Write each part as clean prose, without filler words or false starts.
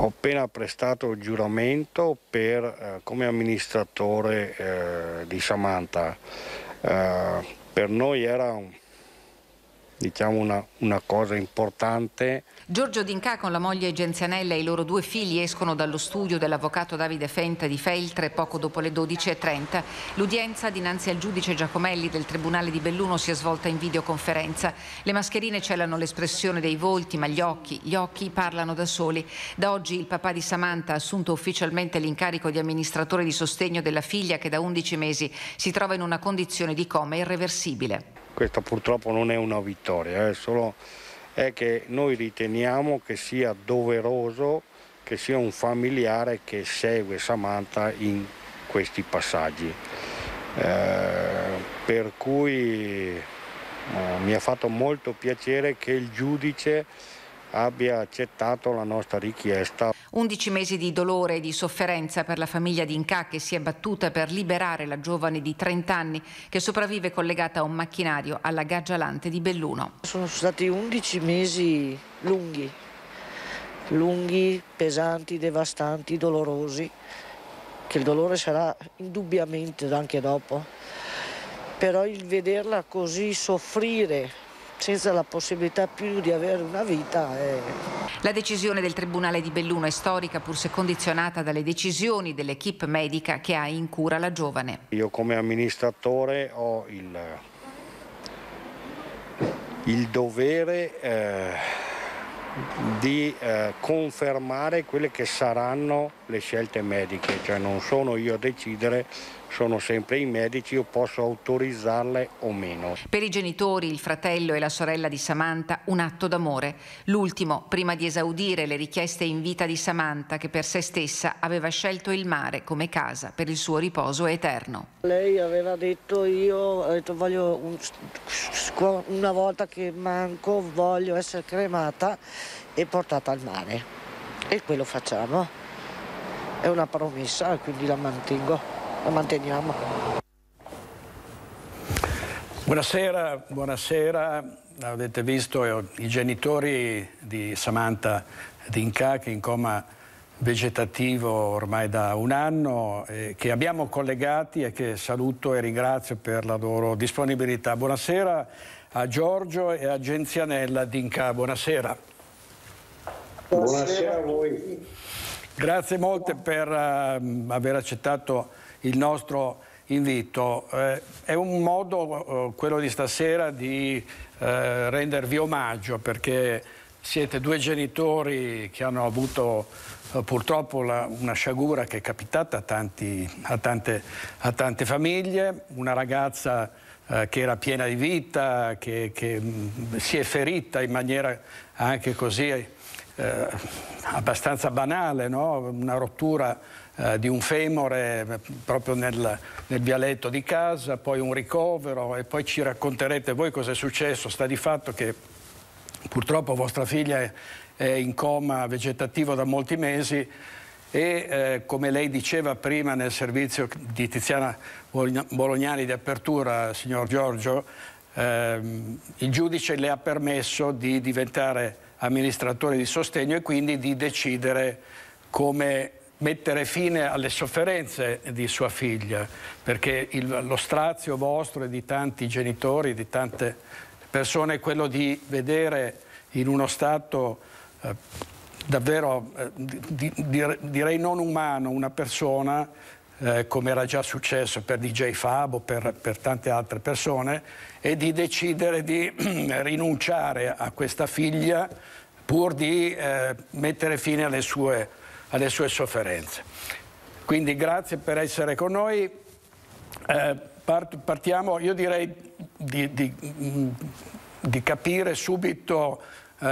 Ho appena prestato il giuramento come amministratore di Samantha. Per noi era una cosa importante. Giorgio D'Incà con la moglie Genzianella e i loro 2 figli escono dallo studio dell'avvocato Davide Fenta di Feltre poco dopo le 12:30. L'udienza dinanzi al giudice Giacomelli del Tribunale di Belluno si è svolta in videoconferenza. Le mascherine celano l'espressione dei volti, ma gli occhi parlano da soli. Da oggi il papà di Samantha ha assunto ufficialmente l'incarico di amministratore di sostegno della figlia che da 11 mesi si trova in una condizione di coma irreversibile. Questa purtroppo non è una vittoria, è che noi riteniamo che sia doveroso che sia un familiare che segue Samantha in questi passaggi. Per cui mi ha fatto molto piacere che il giudice abbia accettato la nostra richiesta. 11 mesi di dolore e di sofferenza per la famiglia D'Incà che si è battuta per liberare la giovane di 30 anni che sopravvive collegata a un macchinario alla Gaggialante di Belluno. Sono stati 11 mesi lunghi, pesanti, devastanti, dolorosi, che il dolore sarà indubbiamente anche dopo, però il vederla così soffrire senza la possibilità più di avere una vita. La decisione del Tribunale di Belluno è storica pur se condizionata dalle decisioni dell'equipe medica che ha in cura la giovane. Io come amministratore ho il dovere di confermare quelle che saranno le scelte mediche, cioè non sono io a decidere, sono sempre i medici, io posso autorizzarle o meno. Per i genitori, il fratello e la sorella di Samantha, un atto d'amore. L'ultimo, prima di esaudire le richieste in vita di Samantha, che per se stessa aveva scelto il mare come casa per il suo riposo eterno. Lei aveva detto, voglio una volta che manco, voglio essere cremata e portata al mare. E quello facciamo. È una promessa, quindi la mantengo. La manteniamo. Buonasera, avete visto i genitori di Samantha D'Incà che è in coma vegetativo ormai da 1 anno, che abbiamo collegati e che saluto e ringrazio per la loro disponibilità. Buonasera a Giorgio e a Genzianella D'Incà, buonasera. Buonasera a voi. Grazie molte per aver accettato il nostro invito. È un modo, quello di stasera, di rendervi omaggio, perché siete 2 genitori che hanno avuto purtroppo una sciagura che è capitata a tante famiglie, una ragazza che era piena di vita, che si è ferita in maniera anche così abbastanza banale, no? Una rottura di un femore proprio nel vialetto di casa, poi un ricovero e poi ci racconterete voi cosa è successo. Sta di fatto che purtroppo vostra figlia è in coma vegetativo da molti mesi e come lei diceva prima nel servizio di Tiziana Bolognani di apertura, signor Giorgio, il giudice le ha permesso di diventare amministratore di sostegno e quindi di decidere come mettere fine alle sofferenze di sua figlia, perché lo strazio vostro e di tanti genitori, di tante persone, è quello di vedere in uno stato davvero, direi non umano, una persona, come era già successo per DJ Fabo, per tante altre persone, e di decidere di rinunciare a questa figlia pur di mettere fine alle sue sofferenze. Quindi grazie per essere con noi. Partiamo, io direi di capire subito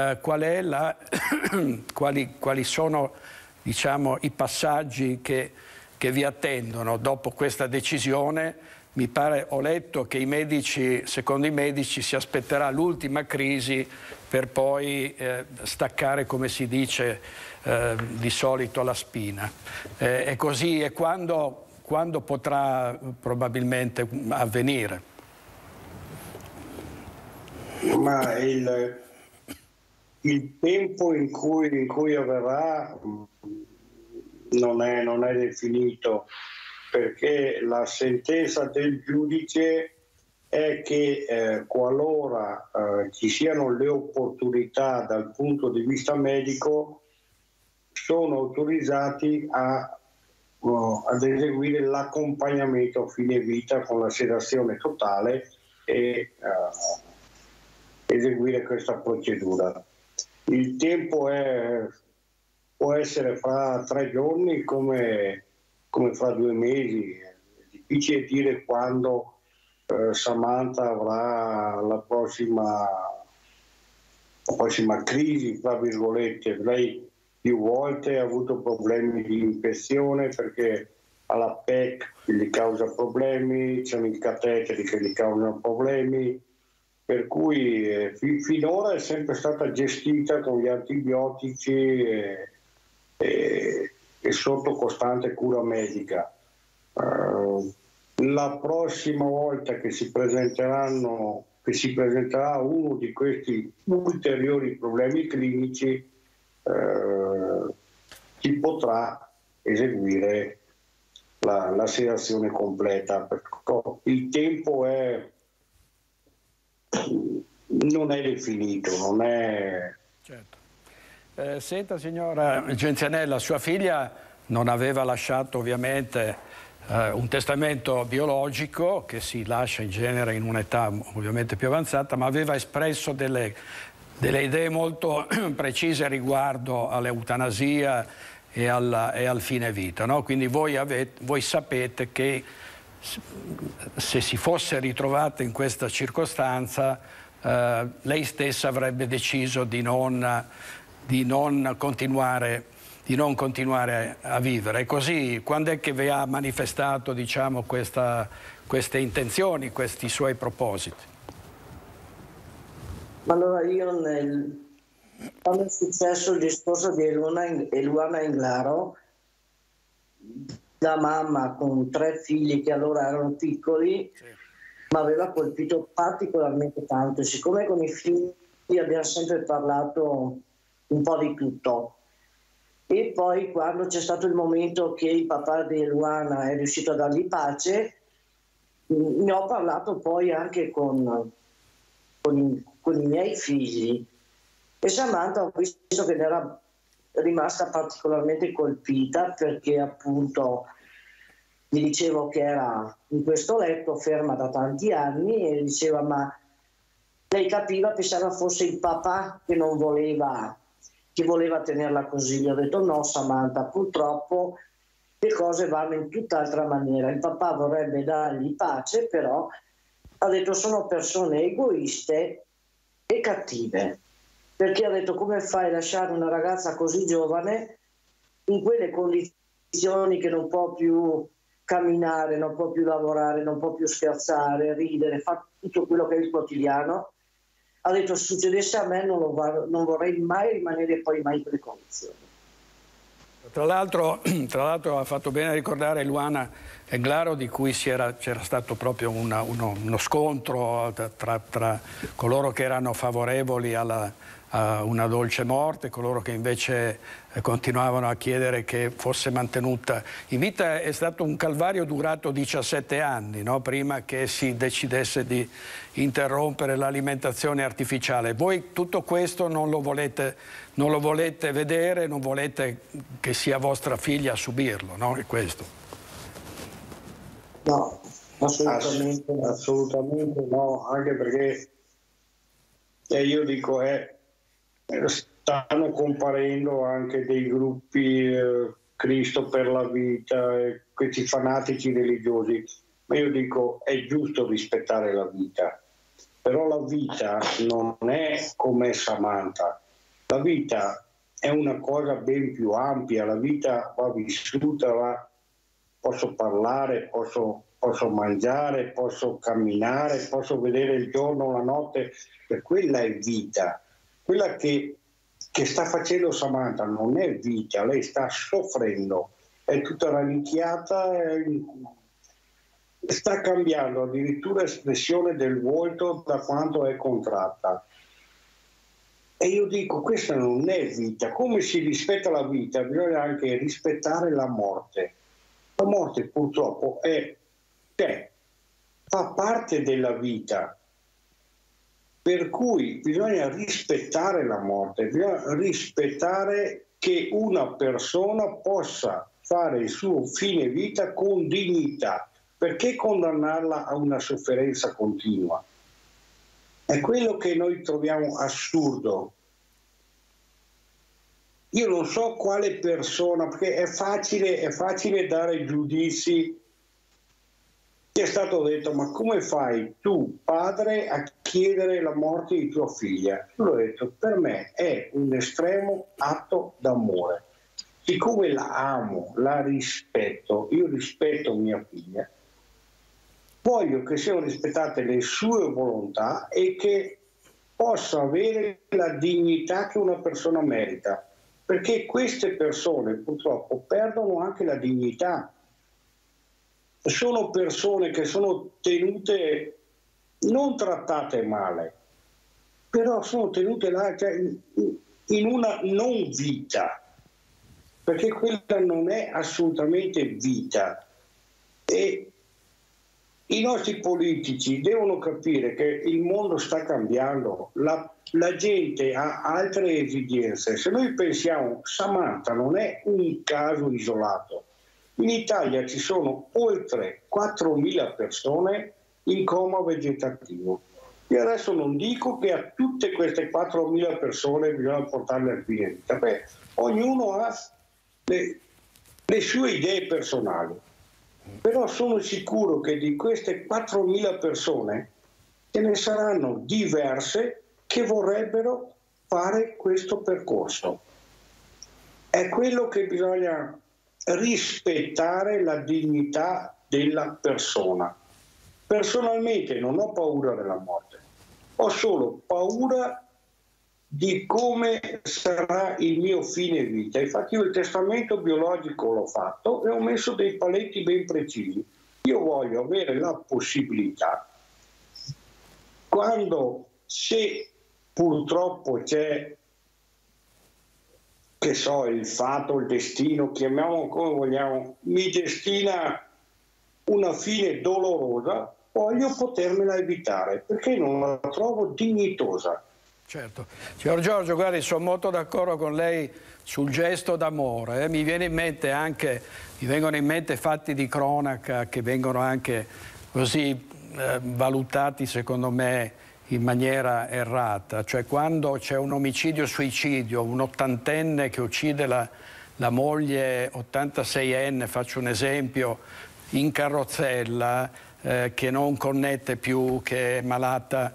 quali sono, diciamo, i passaggi che vi attendono dopo questa decisione. Mi pare, ho letto che secondo i medici si aspetterà l'ultima crisi per poi staccare, come si dice di solito, la spina. È così, e quando potrà probabilmente avvenire? Ma il tempo in cui avverrà non è definito, perché la sentenza del giudice è che qualora ci siano le opportunità dal punto di vista medico, sono autorizzati ad eseguire l'accompagnamento a fine vita con la sedazione totale e eseguire questa procedura. Il tempo può essere fra 3 giorni come fra 2 mesi. È difficile dire quando Samantha avrà la prossima crisi, tra virgolette. Lei più volte ha avuto problemi di infezione perché alla PEC che gli causa problemi, c'è il cateteri che gli causano problemi, per cui finora è sempre stata gestita con gli antibiotici e sotto costante cura medica. La prossima volta che si presenterà uno di questi ulteriori problemi clinici, si potrà eseguire la sedazione completa. Il tempo non è definito, non è... Certo. Senta signora Genzianella, sua figlia non aveva lasciato ovviamente un testamento biologico che si lascia in genere in un'età ovviamente più avanzata, ma aveva espresso delle idee molto precise riguardo all'eutanasia e al fine vita, no? Quindi voi sapete che se si fosse ritrovata in questa circostanza lei stessa avrebbe deciso di non continuare a vivere. E così, quando è che vi ha manifestato, diciamo, queste intenzioni, questi suoi propositi? Allora io quando è successo il discorso di Eluana Englaro, da mamma con 3 figli che allora erano piccoli, sì, mi aveva colpito particolarmente tanto. Siccome con i figli abbiamo sempre parlato un po' di tutto, e poi quando c'è stato il momento che il papà di Eluana è riuscito a dargli pace, ne ho parlato poi anche con i miei figli, e Samantha ho visto che ne era rimasta particolarmente colpita, perché appunto gli dicevo che era in questo letto ferma da tanti anni e diceva, ma lei capiva, pensava fosse il papà che non voleva, che voleva tenerla così. Gli ho detto no Samantha, purtroppo le cose vanno in tutt'altra maniera, il papà vorrebbe dargli pace, però ha detto sono persone egoiste e cattive, perché ha detto come fai a lasciare una ragazza così giovane in quelle condizioni, che non può più camminare, non può più lavorare, non può più scherzare, ridere, fa tutto quello che è il quotidiano. Ha detto se succedesse a me non vorrei mai rimanere poi mai in quelle condizioni. Tra l'altro ha fatto bene a ricordare Eluana Englaro, di cui c'era stato proprio uno scontro tra coloro che erano favorevoli a una dolce morte, coloro che invece continuavano a chiedere che fosse mantenuta in vita. È stato un calvario durato 17 anni, no? Prima che si decidesse di interrompere l'alimentazione artificiale. Voi tutto questo non lo volete vedere, non volete che sia vostra figlia a subirlo, no? È questo? No, assolutamente no, anche perché io dico stanno comparendo anche dei gruppi Cristo per la vita, questi fanatici religiosi, ma io dico è giusto rispettare la vita, però la vita non è come Samantha, la vita è una cosa ben più ampia, la vita va vissuta, posso parlare, posso mangiare, posso camminare, posso vedere il giorno, la notte, e quella è vita. Quella che sta facendo Samantha non è vita, lei sta soffrendo, è tutta rannicchiata, sta cambiando addirittura espressione del volto da quanto è contratta. E io dico, questa non è vita. Come si rispetta la vita, bisogna anche rispettare la morte. La morte purtroppo fa parte della vita, per cui bisogna rispettare la morte, bisogna rispettare che una persona possa fare il suo fine vita con dignità. Perché condannarla a una sofferenza continua? È quello che noi troviamo assurdo. Io non so quale persona, perché è facile dare giudizi. Ti è stato detto, ma come fai tu, padre, a chiedere la morte di tua figlia? Io ho detto, per me è un estremo atto d'amore. Siccome la amo, la rispetto, io rispetto mia figlia, voglio che siano rispettate le sue volontà e che possa avere la dignità che una persona merita. Perché queste persone purtroppo perdono anche la dignità. Sono persone che sono tenute, non trattate male, però sono tenute là, cioè, in una non vita, perché quella non è assolutamente vita. E i nostri politici devono capire che il mondo sta cambiando, la gente ha altre esigenze. Se noi pensiamo, Samantha non è un caso isolato. In Italia ci sono oltre 4.000 persone in coma vegetativo. Io adesso non dico che a tutte queste 4.000 persone bisogna portarle al fine vita. Beh, ognuno ha le sue idee personali. Però sono sicuro che di queste 4.000 persone ce ne saranno diverse che vorrebbero fare questo percorso. È quello che bisogna rispettare, la dignità della persona. Personalmente non ho paura della morte, ho solo paura di come sarà il mio fine vita. Infatti io il testamento biologico l'ho fatto e ho messo dei paletti ben precisi. Io voglio avere la possibilità, se purtroppo c'è, che so, il fato, il destino, chiamiamolo come vogliamo, mi destina una fine dolorosa, voglio potermela evitare, perché non la trovo dignitosa. Certo. Signor Giorgio, guardi, sono molto d'accordo con lei sul gesto d'amore. Mi vengono in mente fatti di cronaca che vengono anche così valutati, secondo me, in maniera errata. Cioè, quando c'è un omicidio-suicidio, un ottantenne che uccide la moglie 86enne, faccio un esempio, in carrozzella, che non connette più, che è malata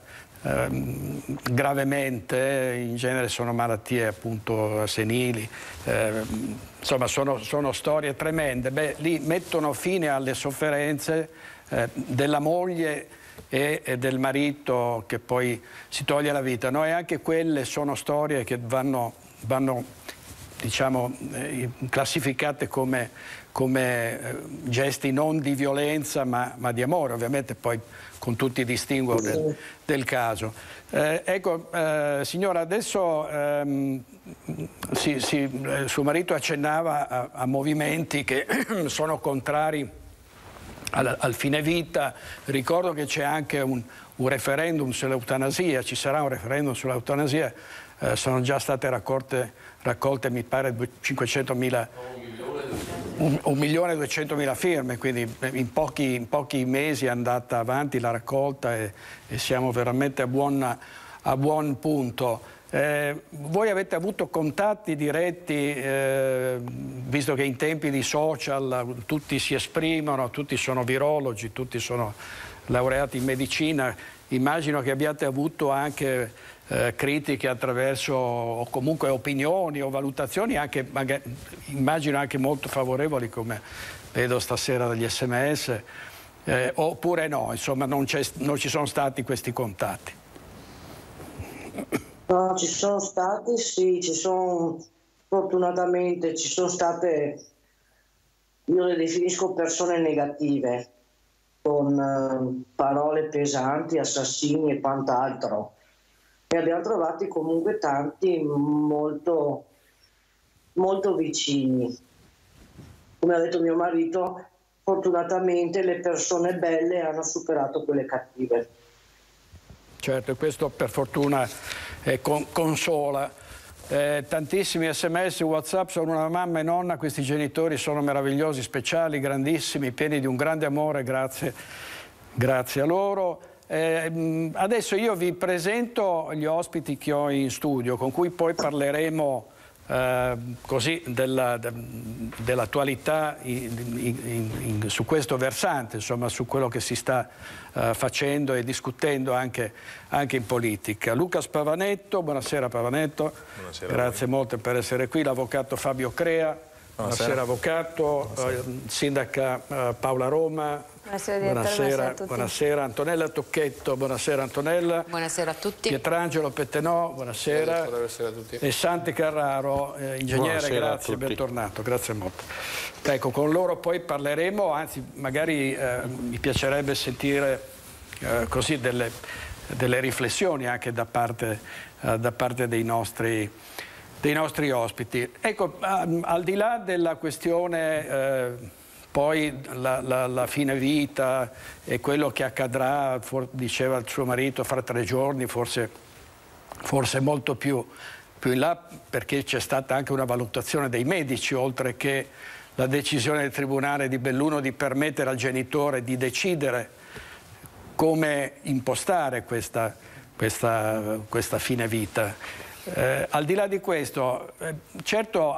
gravemente, in genere sono malattie appunto senili, insomma sono storie tremende. Beh, lì mettono fine alle sofferenze della moglie e del marito che poi si toglie la vita, no? E anche quelle sono storie che vanno diciamo, classificate come gesti non di violenza ma di amore, ovviamente poi con tutti i distinguo del caso. Ecco, signora, adesso suo marito accennava a movimenti che sono contrari al fine vita. Ricordo che c'è anche un referendum sull'eutanasia, ci sarà un referendum sull'eutanasia, sono già state raccolte mi pare 500.000, 1.200.000 firme, quindi in pochi mesi è andata avanti la raccolta e siamo veramente a buon punto. Voi avete avuto contatti diretti, visto che in tempi di social tutti si esprimono, tutti sono virologi, tutti sono laureati in medicina, immagino che abbiate avuto anche critiche attraverso, o comunque opinioni o valutazioni, anche, immagino anche molto favorevoli, come vedo stasera dagli SMS, oppure no, insomma non ci sono stati questi contatti. No, ci sono stati, sì, fortunatamente ci sono state, io le definisco persone negative, con parole pesanti, assassini e quant'altro. Ne abbiamo trovati comunque tanti molto, molto vicini. Come ha detto mio marito, fortunatamente le persone belle hanno superato quelle cattive. Certo, e questo per fortuna consola. Tantissimi sms, WhatsApp, sono una mamma e nonna, questi genitori sono meravigliosi, speciali, grandissimi, pieni di un grande amore, grazie a loro. Adesso io vi presento gli ospiti che ho in studio, con cui poi parleremo così dell'attualità su questo versante, insomma, su quello che si sta facendo e discutendo anche in politica. Luca Spavanetto, buonasera Pavanetto. Buonasera. Grazie molte per essere qui. L'avvocato Fabio Crea. Buonasera avvocato. Sindaca Paola Roma. Buonasera direttore, buonasera a tutti. Buonasera Antonella Tocchetto, buonasera Antonella. Buonasera a tutti. Pietrangelo Pettenò, buonasera. Buonasera a tutti. E Santi Carraro, ingegnere, Buonasera, grazie, bentornato, grazie molto. Ecco, con loro poi parleremo, anzi magari mi piacerebbe sentire così delle riflessioni anche da parte dei nostri ospiti. Ecco, al di là della questione poi la fine vita e quello che accadrà, diceva il suo marito, fra 3 giorni, forse molto più in là, perché c'è stata anche una valutazione dei medici, oltre che la decisione del Tribunale di Belluno di permettere al genitore di decidere come impostare questa fine vita. Al di là di questo, certo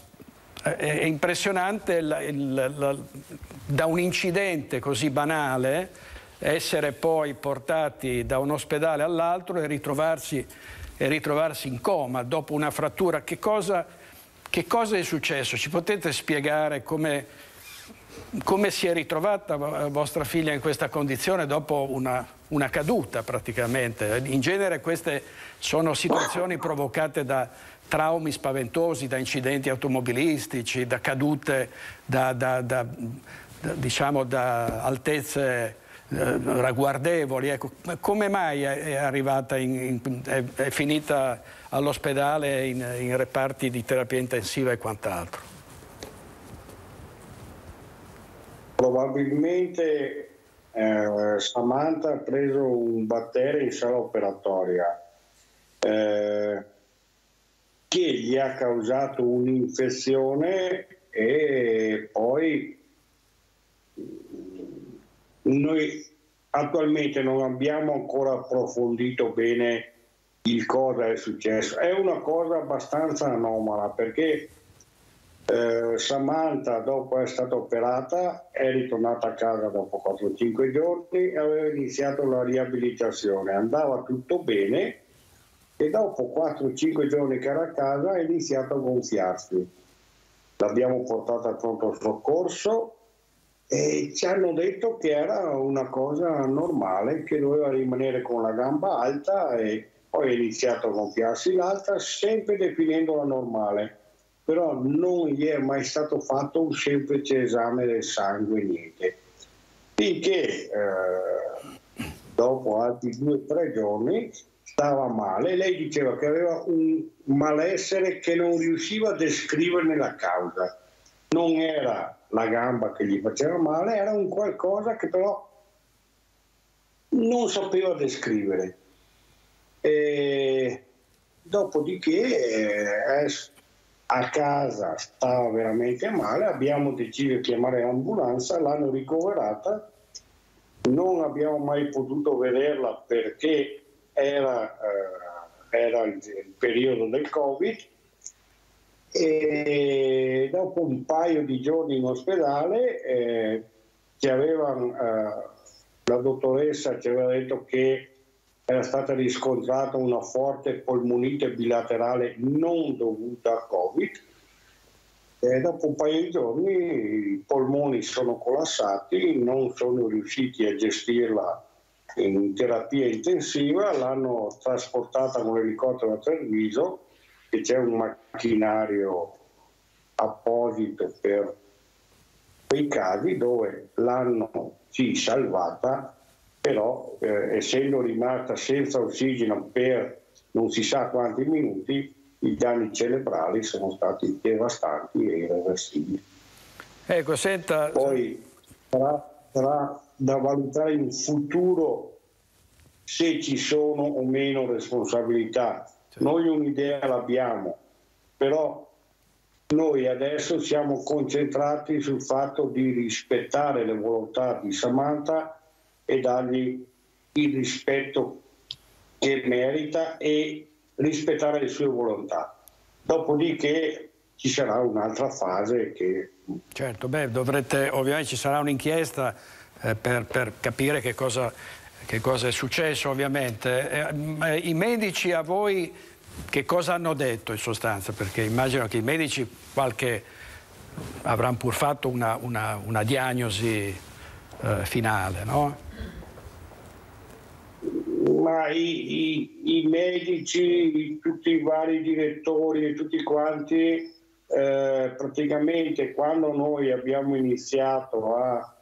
è impressionante da un incidente così banale essere poi portati da un ospedale all'altro e ritrovarsi in coma dopo una frattura. Che cosa è successo? Ci potete spiegare come si è ritrovata vostra figlia in questa condizione dopo una caduta praticamente? In genere queste sono situazioni provocate da traumi spaventosi, da incidenti automobilistici, da cadute diciamo da altezze ragguardevoli. Ecco, come mai è arrivata è finita all'ospedale in reparti di terapia intensiva e quant'altro? Probabilmente Samantha ha preso un batterio in sala operatoria che gli ha causato un'infezione e poi noi attualmente non abbiamo ancora approfondito bene il cosa è successo. È una cosa abbastanza anomala perché Samantha, dopo essere stata operata, è ritornata a casa dopo 4-5 giorni e aveva iniziato la riabilitazione. Andava tutto bene e dopo 4-5 giorni che era a casa ha iniziato a gonfiarsi. L'abbiamo portata al pronto soccorso e ci hanno detto che era una cosa normale, che doveva rimanere con la gamba alta, e poi è iniziato a gonfiarsi l'altra, sempre definendola normale. Però non gli è mai stato fatto un semplice esame del sangue, niente. Finché dopo altri 2-3 giorni stava male. Lei diceva che aveva un malessere che non riusciva a descriverne la causa. Non era la gamba che gli faceva male, era un qualcosa che però non sapeva descrivere. E dopodiché a casa stava veramente male, abbiamo deciso di chiamare l'ambulanza, l'hanno ricoverata, non abbiamo mai potuto vederla perché era il periodo del Covid, e dopo un paio di giorni in ospedale la dottoressa ci aveva detto che era stata riscontrata una forte polmonite bilaterale non dovuta a Covid, e dopo un paio di giorni i polmoni sono collassati, non sono riusciti a gestirla in terapia intensiva, l'hanno trasportata con l'elicottero a Treviso, che c'è un macchinario apposito per quei casi, dove l'hanno salvata, però essendo rimasta senza ossigeno per non si sa quanti minuti, i danni cerebrali sono stati devastanti e irreversibili. Ecco, senta... Poi sarà da valutare in futuro se ci sono o meno responsabilità. Noi un'idea l'abbiamo, però noi adesso siamo concentrati sul fatto di rispettare le volontà di Samantha e dargli il rispetto che merita e rispettare le sue volontà. Dopodiché ci sarà un'altra fase che... Certo, dovrete, ovviamente ci sarà un'inchiesta per capire che cosa è successo, ovviamente. I medici a voi che cosa hanno detto in sostanza? Perché immagino che i medici avranno pur fatto una diagnosi finale, no? Ma i medici, tutti i vari direttori e tutti quanti, praticamente quando noi abbiamo iniziato a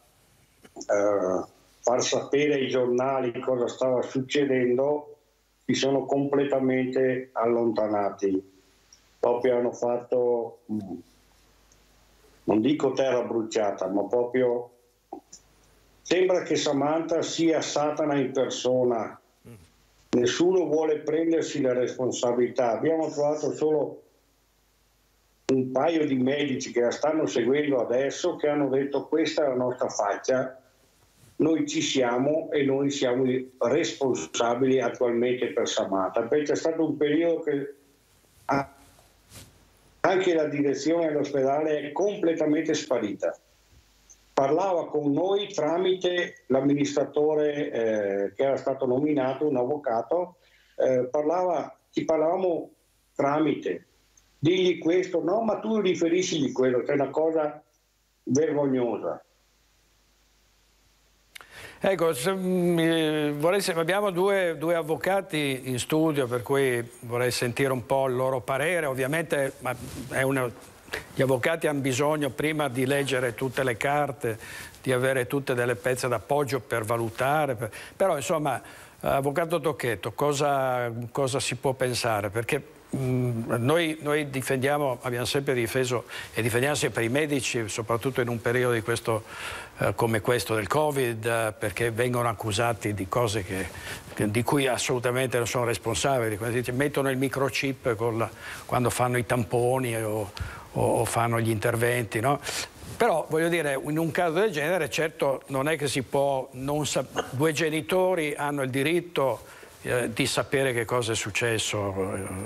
far sapere ai giornali cosa stava succedendo, si sono completamente allontanati. Proprio hanno fatto, non dico terra bruciata, ma proprio sembra che Samantha sia Satana in persona. Nessuno vuole prendersi le responsabilità. Abbiamo trovato solo un paio di medici che la stanno seguendo adesso, che hanno detto: questa è la nostra faccia, noi ci siamo e noi siamo responsabili attualmente per Samantha. Perché c'è stato un periodo che anche la direzione dell'ospedale è completamente sparita. Parlava con noi tramite l'amministratore che era stato nominato, un avvocato, ci parlavamo tramite. Digli questo, no, ma tu riferisci di quello, che è una cosa vergognosa. Ecco, abbiamo due avvocati in studio, per cui vorrei sentire un po' il loro parere. Ovviamente gli avvocati hanno bisogno prima di leggere tutte le carte, di avere tutte delle pezze d'appoggio per valutare. Però insomma, avvocato Tocchetto, cosa si può pensare? Perché noi abbiamo sempre difeso e difendiamo sempre i medici, soprattutto in un periodo come questo del Covid, perché vengono accusati di cose di cui assolutamente non sono responsabili. Mettono il microchip quando fanno i tamponi o fanno gli interventi, no? Però voglio dire, in un caso del genere, certo non è che si può, due genitori hanno il diritto di sapere che cosa è successo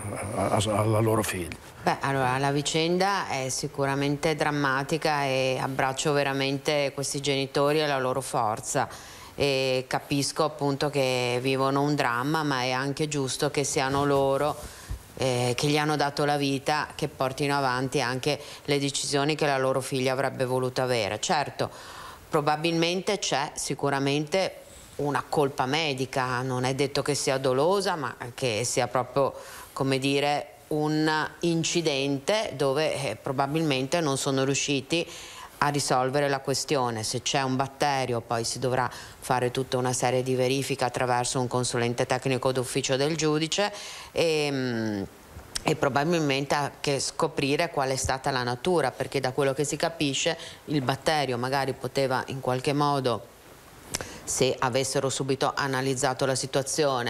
alla loro figlia. Allora, la vicenda è sicuramente drammatica e abbraccio veramente questi genitori e la loro forza. E capisco appunto che vivono un dramma, ma è anche giusto che siano loro che gli hanno dato la vita, che portino avanti anche le decisioni che la loro figlia avrebbe voluto avere. Certo, probabilmente c'è sicuramente una colpa medica, non è detto che sia dolosa, ma che sia proprio, come dire, un incidente dove probabilmente non sono riusciti a risolvere la questione. Se c'è un batterio poi si dovrà fare tutta una serie di verifiche attraverso un consulente tecnico d'ufficio del giudice e probabilmente anche scoprire qual è stata la natura, perché da quello che si capisce il batterio magari poteva in qualche modo, se avessero subito analizzato la situazione,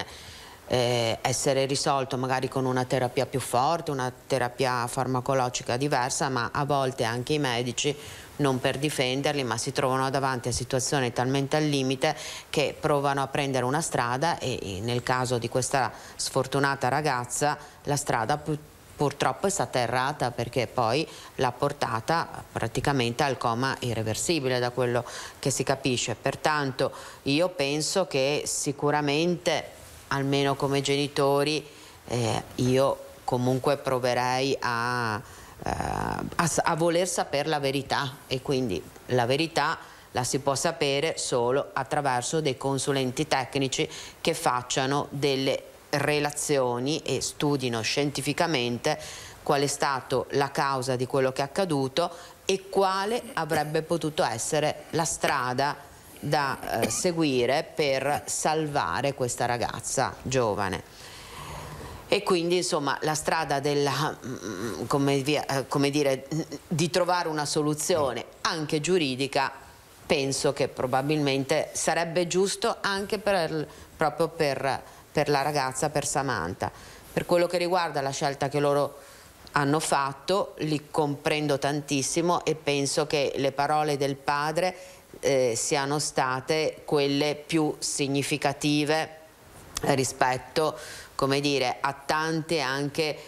essere risolto magari con una terapia più forte, una terapia farmacologica diversa, ma a volte anche i medici, non per difenderli, ma si trovano davanti a situazioni talmente al limite che provano a prendere una strada e nel caso di questa sfortunata ragazza la strada purtroppo è stata errata, perché poi l'ha portata praticamente al coma irreversibile, da quello che si capisce. Pertanto io penso che sicuramente, almeno come genitori, io comunque proverei a voler sapere la verità, e quindi la verità la si può sapere solo attraverso dei consulenti tecnici che facciano delle relazioni e studino scientificamente qual è stata la causa di quello che è accaduto e quale avrebbe potuto essere la strada da seguire per salvare questa ragazza giovane. E quindi insomma la strada della, come dire, di trovare una soluzione anche giuridica, penso che probabilmente sarebbe giusto anche proprio per la ragazza, per Samantha. Per quello che riguarda la scelta che loro hanno fatto, li comprendo tantissimo e penso che le parole del padre siano state quelle più significative rispetto, come dire, a tante anche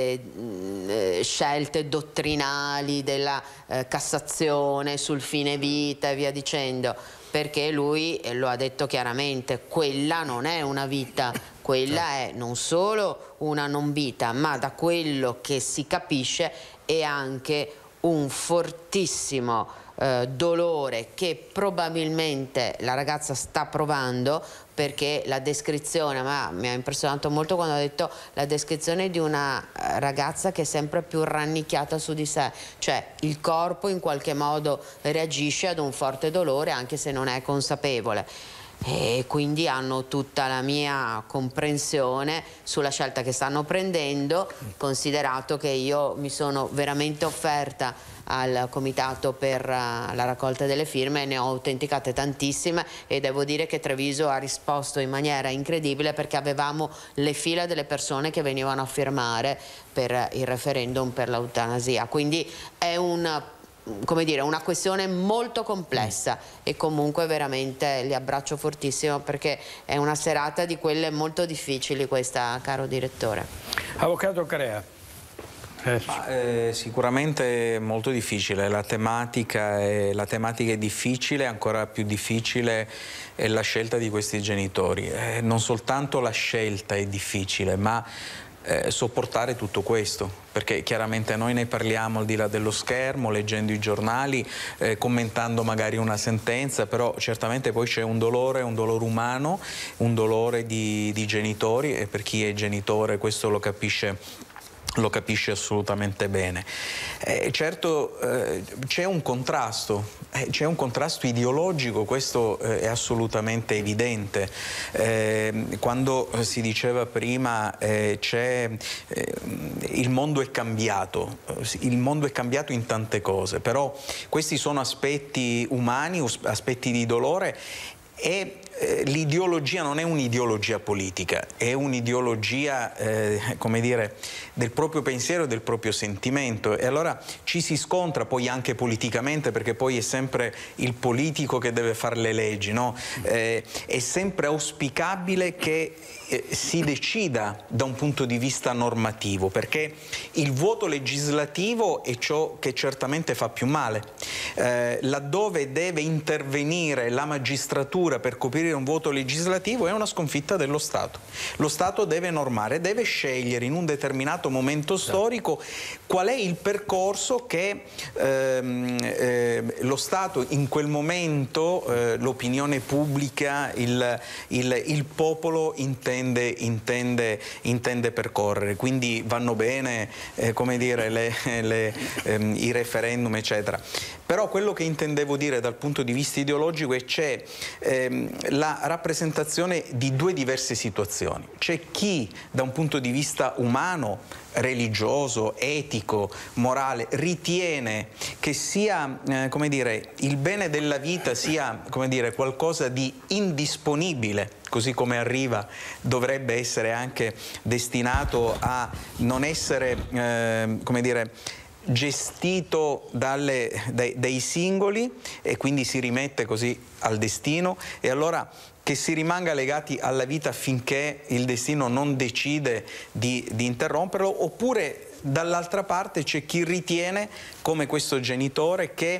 scelte dottrinali della Cassazione sul fine vita e via dicendo, perché lui lo ha detto chiaramente, quella non è una vita, quella è non solo una non vita, ma da quello che si capisce è anche un fortissimo dolore che probabilmente la ragazza sta provando, perché la descrizione, ma mi ha impressionato molto quando ha detto la descrizione di una ragazza che è sempre più rannicchiata su di sé, cioè il corpo in qualche modo reagisce ad un forte dolore anche se non è consapevole. E quindi hanno tutta la mia comprensione sulla scelta che stanno prendendo, considerato che io mi sono veramente offerta al comitato per la raccolta delle firme, ne ho autenticate tantissime e devo dire che Treviso ha risposto in maniera incredibile, perché avevamo le fila delle persone che venivano a firmare per il referendum per l'eutanasia, quindi è come dire, una questione molto complessa e comunque veramente li abbraccio fortissimo, perché è una serata di quelle molto difficili questa, caro direttore. Avvocato Crea. Sicuramente molto difficile, la tematica è difficile, ancora più difficile è la scelta di questi genitori. Non soltanto la scelta è difficile, ma sopportare tutto questo, perché chiaramente noi ne parliamo al di là dello schermo, leggendo i giornali, commentando magari una sentenza, però certamente poi c'è un dolore umano, un dolore di genitori, e per chi è genitore questo lo capisce assolutamente bene. Certo c'è un contrasto ideologico, questo è assolutamente evidente. Quando si diceva prima il mondo è cambiato in tante cose, però questi sono aspetti umani, aspetti di dolore, e l'ideologia non è un'ideologia politica, è un'ideologia come dire, del proprio pensiero e del proprio sentimento, e allora ci si scontra poi anche politicamente, perché poi è sempre il politico che deve fare le leggi, no? È sempre auspicabile che si decida da un punto di vista normativo, perché il vuoto legislativo è ciò che certamente fa più male. Laddove deve intervenire la magistratura per coprire un vuoto legislativo è una sconfitta dello Stato. Lo Stato deve normare, deve scegliere in un determinato momento storico qual è il percorso che lo Stato in quel momento, l'opinione pubblica, il popolo intende percorrere. Quindi vanno bene come dire, i referendum eccetera. Però quello che intendevo dire dal punto di vista ideologico è che c'è la rappresentazione di due diverse situazioni. C'è chi da un punto di vista umano, religioso, etico, morale, ritiene che sia come dire, il bene della vita sia come dire, qualcosa di indisponibile, così come arriva dovrebbe essere anche destinato a non essere come dire, gestito dai singoli, e quindi si rimette così al destino, e allora che si rimanga legati alla vita finché il destino non decide di interromperlo, oppure dall'altra parte c'è chi ritiene, come questo genitore, che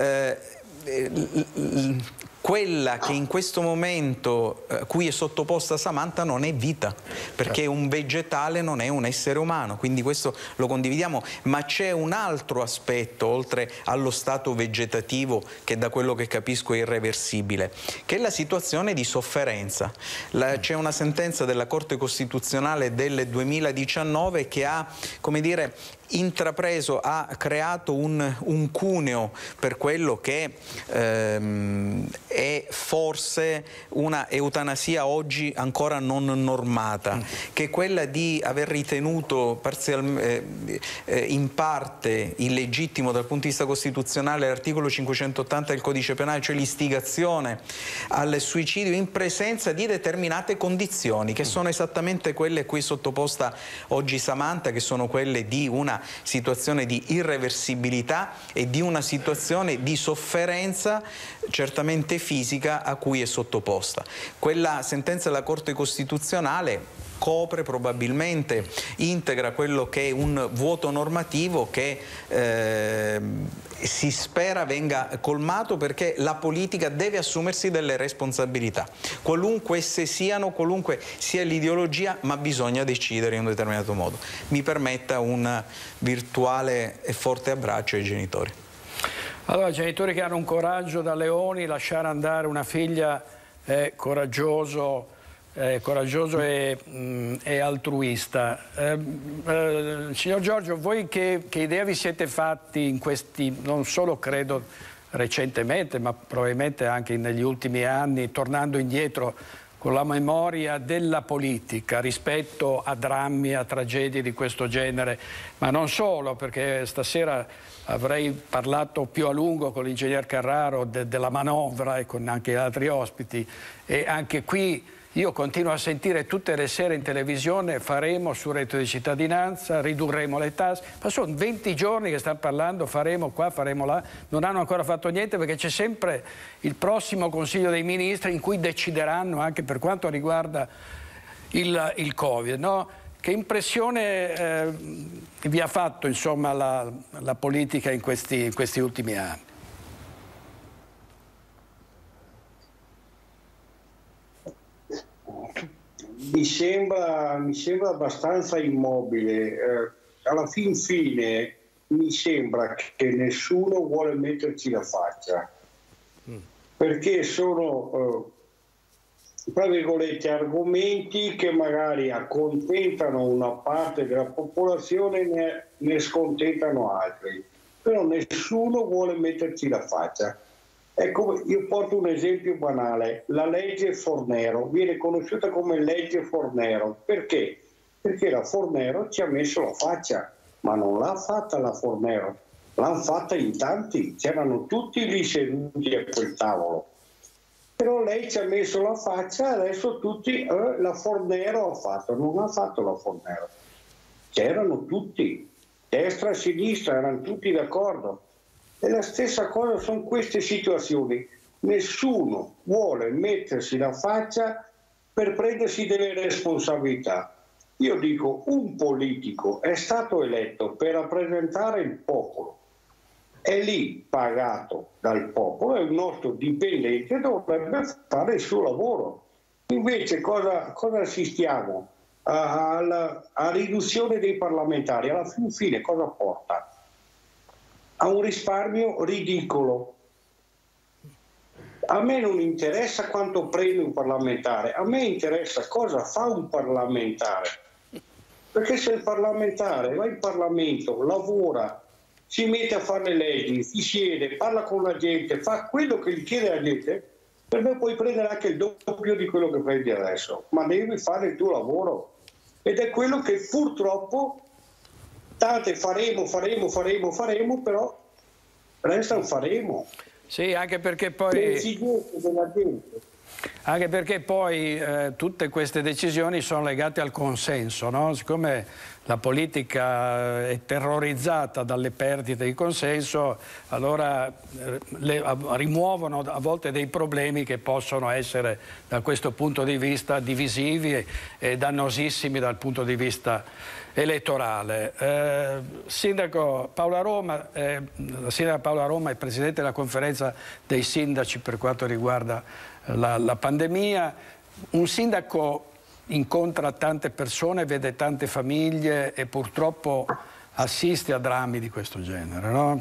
quella che in questo momento cui è sottoposta Samantha non è vita, perché un vegetale non è un essere umano, quindi questo lo condividiamo, ma c'è un altro aspetto oltre allo stato vegetativo, che da quello che capisco è irreversibile, che è la situazione di sofferenza. C'è una sentenza della Corte Costituzionale del 2019 che ha, come dire, intrapreso, ha creato un cuneo per quello che è è forse una eutanasia oggi ancora non normata, che è quella di aver ritenuto in parte illegittimo dal punto di vista costituzionale l'articolo 580 del Codice Penale, cioè l'istigazione al suicidio in presenza di determinate condizioni, che sono esattamente quelle a cui è sottoposta oggi Samantha, che sono quelle di una situazione di irreversibilità e di una situazione di sofferenza certamente fisica a cui è sottoposta. Quella sentenza della Corte Costituzionale copre probabilmente, integra quello che è un vuoto normativo che si spera venga colmato, perché la politica deve assumersi delle responsabilità, qualunque esse siano, qualunque sia l'ideologia, ma bisogna decidere in un determinato modo. Mi permetta un virtuale e forte abbraccio ai genitori. Allora, genitori che hanno un coraggio da leoni, lasciare andare una figlia è coraggioso e altruista. Signor Giorgio, voi che idea vi siete fatti in questi, non solo credo recentemente, ma probabilmente anche negli ultimi anni, tornando indietro con la memoria della politica rispetto a drammi, a tragedie di questo genere, ma non solo, perché stasera avrei parlato più a lungo con l'ingegner Carraro della manovra e con anche altri ospiti, e anche qui io continuo a sentire tutte le sere in televisione: faremo sul reddito di cittadinanza, ridurremo le tasse, ma sono 20 giorni che stanno parlando, faremo qua, faremo là, non hanno ancora fatto niente, perché c'è sempre il prossimo Consiglio dei Ministri in cui decideranno anche per quanto riguarda il Covid, no? Che impressione vi ha fatto, insomma, la politica in questi ultimi anni? Mi sembra abbastanza immobile. Alla fin fine mi sembra che nessuno vuole metterci la faccia, perché sono tra virgolette argomenti che magari accontentano una parte della popolazione e ne scontentano altri, però nessuno vuole metterci la faccia. Ecco, io porto un esempio banale: la legge Fornero viene conosciuta come legge Fornero. Perché? Perché la Fornero ci ha messo la faccia, ma non l'ha fatta la Fornero, l'hanno fatta in tanti, c'erano tutti lì seduti a quel tavolo. Però lei ci ha messo la faccia e adesso tutti, la Fornero ha fatto. Non ha fatto la Fornero. C'erano tutti, destra e sinistra, erano tutti d'accordo. E la stessa cosa sono queste situazioni. Nessuno vuole mettersi la faccia per prendersi delle responsabilità. Io dico, un politico è stato eletto per rappresentare il popolo, è lì pagato dal popolo, è un nostro dipendente, dovrebbe fare il suo lavoro. Invece cosa assistiamo? A riduzione dei parlamentari. Alla fine cosa porta? A un risparmio ridicolo. A me non interessa quanto prende un parlamentare, a me interessa cosa fa un parlamentare. Perché se il parlamentare va in Parlamento, lavora, si mette a fare le leggi, si siede, parla con la gente, fa quello che gli chiede la gente, per me puoi prendere anche il doppio di quello che prendi adesso, ma devi fare il tuo lavoro. Ed è quello che purtroppo tante faremo, però resta un faremo. Sì, anche perché poi tutte queste decisioni sono legate al consenso, no? Siccome la politica è terrorizzata dalle perdite di consenso, allora rimuovono a volte dei problemi che possono essere da questo punto di vista divisivi e dannosissimi dal punto di vista elettorale. Sindaco Paola Roma, la sindaca Paola Roma è presidente della conferenza dei sindaci per quanto riguarda la pandemia. Un sindaco incontra tante persone, vede tante famiglie e purtroppo assiste a drammi di questo genere, no?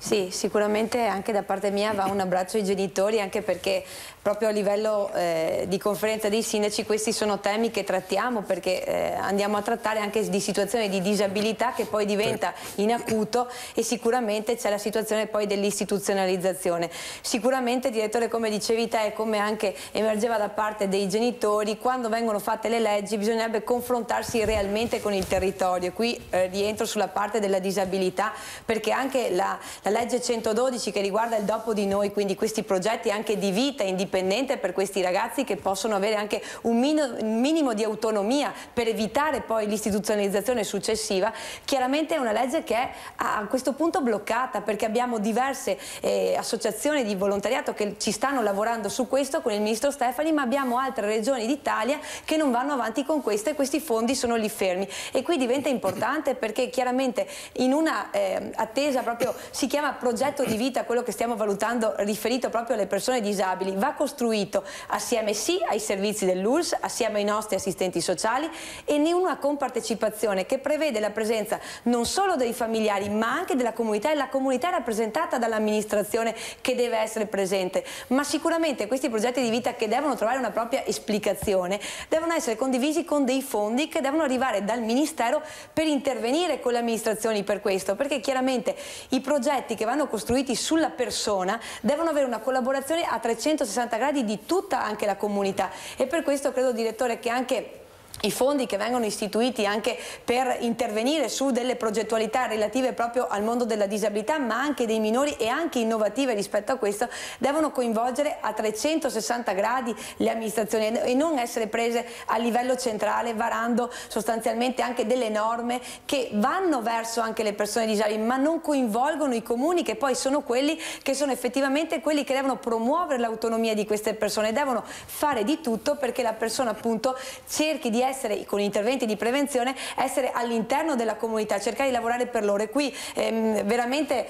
Sì, sicuramente anche da parte mia va un abbraccio ai genitori, anche perché proprio a livello di conferenza dei sindaci questi sono temi che trattiamo, perché andiamo a trattare anche di situazioni di disabilità che poi diventa in acuto, e sicuramente c'è la situazione poi dell'istituzionalizzazione. Sicuramente, direttore, come dicevi te, come anche emergeva da parte dei genitori, quando vengono fatte le leggi bisognerebbe confrontarsi realmente con il territorio. Qui rientro sulla parte della disabilità, perché anche la legge 112 che riguarda il dopo di noi, quindi questi progetti anche di vita indipendente per questi ragazzi che possono avere anche un minimo di autonomia per evitare poi l'istituzionalizzazione successiva, chiaramente è una legge che è a questo punto bloccata, perché abbiamo diverse associazioni di volontariato che ci stanno lavorando su questo con il ministro Stefani, ma abbiamo altre regioni d'Italia che non vanno avanti con questo e questi fondi sono lì fermi, e qui diventa importante perché chiaramente in una attesa proprio, si chiama progetto di vita quello che stiamo valutando riferito proprio alle persone disabili, va costruito assieme sì ai servizi dell'ULSS, assieme ai nostri assistenti sociali, e in una compartecipazione che prevede la presenza non solo dei familiari ma anche della comunità, e la comunità è rappresentata dall'amministrazione che deve essere presente. Ma sicuramente questi progetti di vita, che devono trovare una propria esplicazione, devono essere condivisi con dei fondi che devono arrivare dal Ministero per intervenire con le amministrazioni per questo, perché chiaramente i progetti che vanno costruiti sulla persona devono avere una collaborazione a 360 gradi di tutta anche la comunità, e per questo credo, direttore, che anche i fondi che vengono istituiti anche per intervenire su delle progettualità relative proprio al mondo della disabilità, ma anche dei minori e anche innovative rispetto a questo, devono coinvolgere a 360 gradi le amministrazioni e non essere prese a livello centrale, varando sostanzialmente anche delle norme che vanno verso anche le persone disabili ma non coinvolgono i comuni, che poi sono quelli che sono effettivamente quelli che devono promuovere l'autonomia di queste persone, devono fare di tutto perché la persona appunto cerchi di essere, con interventi di prevenzione, essere all'interno della comunità, cercare di lavorare per loro. E qui veramente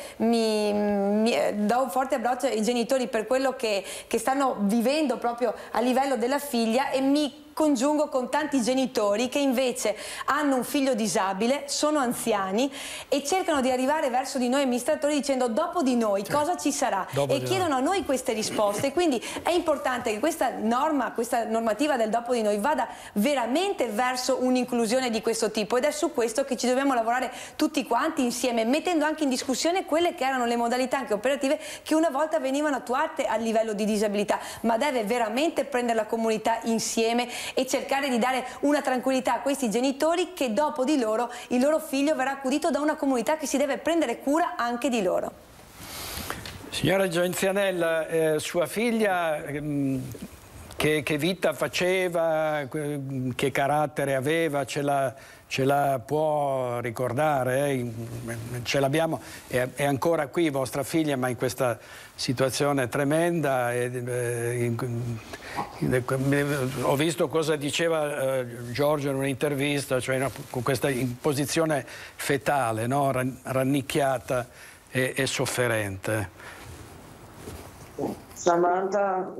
mi do un forte abbraccio ai genitori per quello che stanno vivendo proprio a livello della figlia, e mi congiungo con tanti genitori che invece hanno un figlio disabile, sono anziani e cercano di arrivare verso di noi amministratori dicendo dopo di noi cosa ci sarà, e chiedono a noi queste risposte. Quindi è importante che questa normativa del dopo di noi vada veramente verso un'inclusione di questo tipo, ed è su questo che ci dobbiamo lavorare tutti quanti insieme, mettendo anche in discussione quelle che erano le modalità anche operative che una volta venivano attuate a livello di disabilità, ma deve veramente prendere la comunità insieme e cercare di dare una tranquillità a questi genitori che dopo di loro il loro figlio verrà accudito da una comunità che si deve prendere cura anche di loro. Signora Genzianella, sua figlia che vita faceva, che carattere aveva, ce la può ricordare? Ce l'abbiamo, è ancora qui vostra figlia, ma in questa situazione tremenda. Ho visto cosa diceva Giorgio in un'intervista, cioè con questa imposizione fetale, no? Rannicchiata e sofferente. Samantha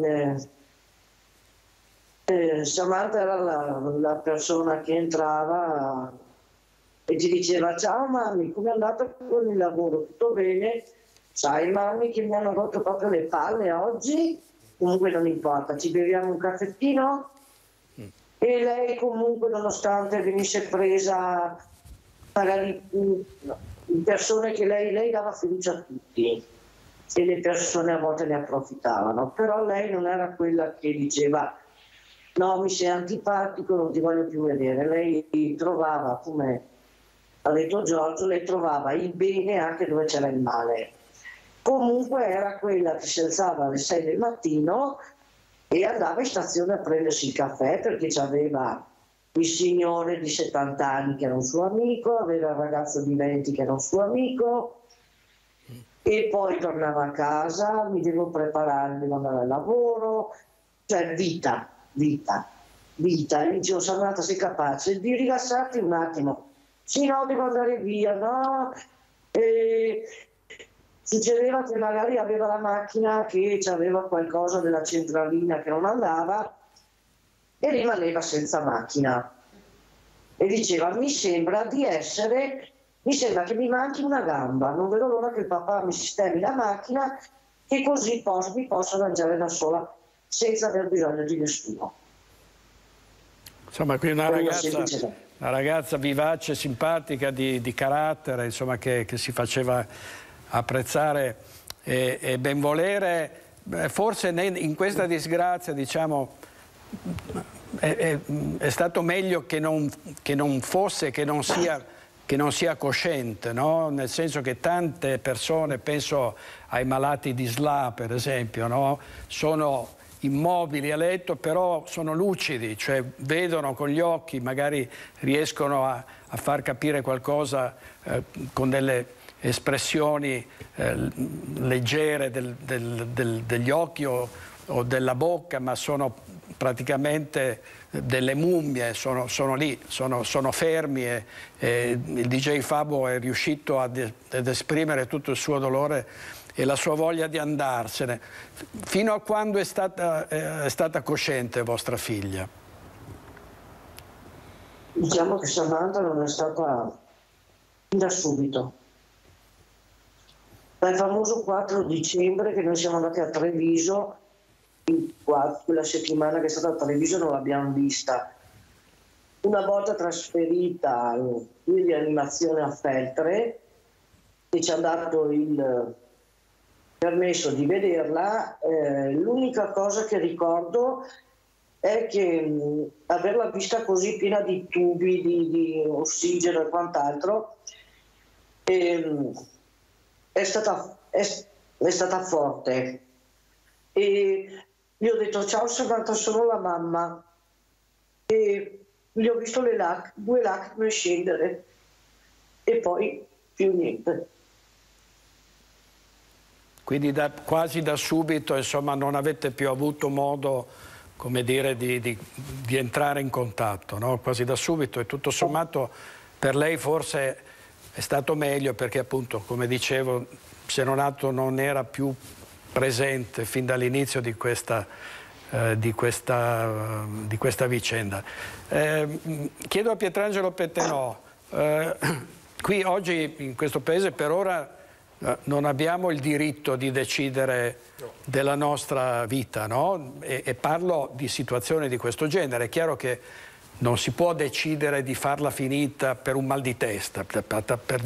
era la persona che entrava e ti diceva: ciao mammi, come è andato con il lavoro? Tutto bene? Sai mammi che mi hanno rotto proprio le palle oggi? Comunque non importa, ci beviamo un caffettino? E lei comunque, nonostante venisse presa magari in persone che lei dava fiducia a tutti e le persone a volte ne approfittavano, però lei non era quella che diceva no, mi sei antipatico, non ti voglio più vedere. Lei trovava, come ha detto Giorgio, lei trovava il bene anche dove c'era il male. Comunque era quella che si alzava alle 6 del mattino e andava in stazione a prendersi il caffè, perché c'aveva il signore di 70 anni che era un suo amico, aveva il ragazzo di 20 che era un suo amico, e poi tornava a casa, mi devo preparare, devo andare al lavoro, cioè vita. E dicevo: Samantha, sei capace di rilassarti un attimo? Sì, no, devo andare via, no? Succedeva che magari aveva la macchina che aveva qualcosa della centralina che non andava e rimaneva senza macchina, e diceva: mi sembra di essere mi sembra che mi manchi una gamba, non vedo l'ora che il papà mi sistemi la macchina e così mi posso mangiare da sola senza aver bisogno di nessuno. Insomma, qui una ragazza vivace, simpatica, di carattere, insomma, che si faceva apprezzare e benvolere. Forse in questa disgrazia, diciamo, è stato meglio che non fosse, che non sia cosciente, no? Nel senso che tante persone, penso ai malati di SLA per esempio, no? Sono immobili a letto, però sono lucidi, cioè vedono con gli occhi, magari riescono a far capire qualcosa con delle espressioni leggere degli occhi o della bocca, ma sono praticamente delle mummie, sono lì, sono fermi e il DJ Fabo è riuscito ad esprimere tutto il suo dolore e la sua voglia di andarsene. Fino a quando è stata cosciente vostra figlia? Diciamo che Samantha non è stata da subito. Dal famoso 4 dicembre che noi siamo andati a Treviso, quella settimana che è stata a Treviso non l'abbiamo vista. Una volta trasferita in rianimazione a Feltre e ci ha dato il permesso di vederla, l'unica cosa che ricordo è che averla vista così piena di tubi, di ossigeno e quant'altro è stata forte. E gli ho detto ciao Samantha, sono la mamma, e gli ho visto due lacrime scendere e poi più niente. Quindi quasi da subito, insomma, non avete più avuto modo, come dire, di entrare in contatto, no? Quasi da subito, e tutto sommato per lei forse è stato meglio perché appunto, come dicevo, se non altro non era più presente fin dall'inizio di questa vicenda. Chiedo a Pietrangelo Pettenò, qui oggi in questo paese per ora non abbiamo il diritto di decidere della nostra vita, no? E parlo di situazioni di questo genere. È chiaro che non si può decidere di farla finita per un mal di testa, per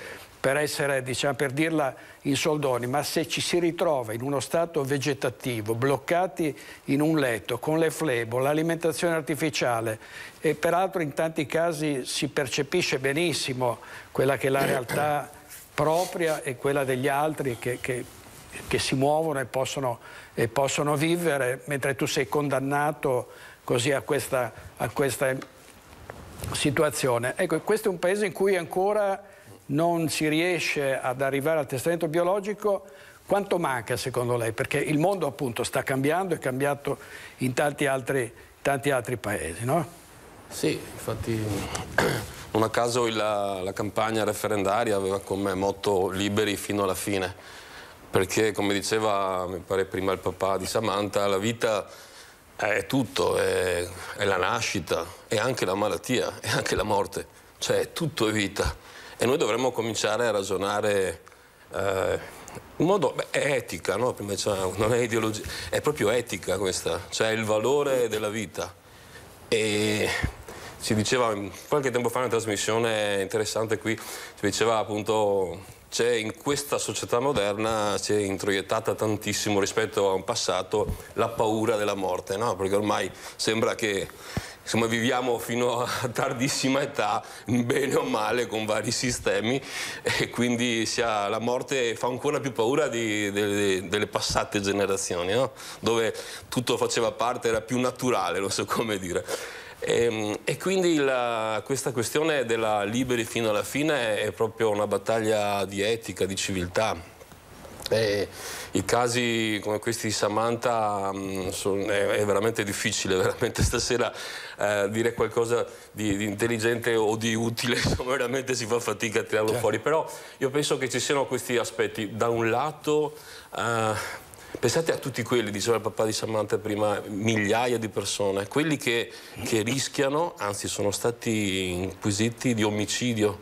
dirla in soldoni, ma se ci si ritrova in uno stato vegetativo, bloccati in un letto, con le flebo, l'alimentazione artificiale, e peraltro in tanti casi si percepisce benissimo quella che è la realtà propria e quella degli altri che si muovono e possono vivere, mentre tu sei condannato così a questa situazione. Ecco, questo è un paese in cui ancora non si riesce ad arrivare al testamento biologico. Quanto manca secondo lei? Perché il mondo appunto sta cambiando, è cambiato in tanti altri paesi, no? Sì, infatti non a caso la campagna referendaria aveva come motto liberi fino alla fine, perché come diceva, mi pare prima il papà di Samantha, la vita è tutto, è la nascita, è anche la malattia, è anche la morte, cioè tutto è vita. E noi dovremmo cominciare a ragionare in modo è etica, no? Prima non è ideologia, è proprio etica questa, cioè il valore della vita. E si diceva qualche tempo fa in una trasmissione interessante qui, si diceva appunto in questa società moderna si è introiettata tantissimo rispetto a un passato la paura della morte, no? Perché ormai sembra che insomma, viviamo fino a tardissima età, bene o male, con vari sistemi, e quindi la morte fa ancora più paura delle passate generazioni, no? Dove tutto faceva parte, era più naturale, non so come dire. E quindi questa questione della liberi fino alla fine è proprio una battaglia di etica, di civiltà. I casi come questi di Samantha è veramente difficile, veramente stasera dire qualcosa di intelligente o di utile, insomma veramente si fa fatica a tirarlo fuori, però io penso che ci siano questi aspetti. Da un lato pensate a tutti quelli, diceva il papà di Samantha prima, migliaia di persone, quelli che rischiano, anzi sono stati inquisiti di omicidio,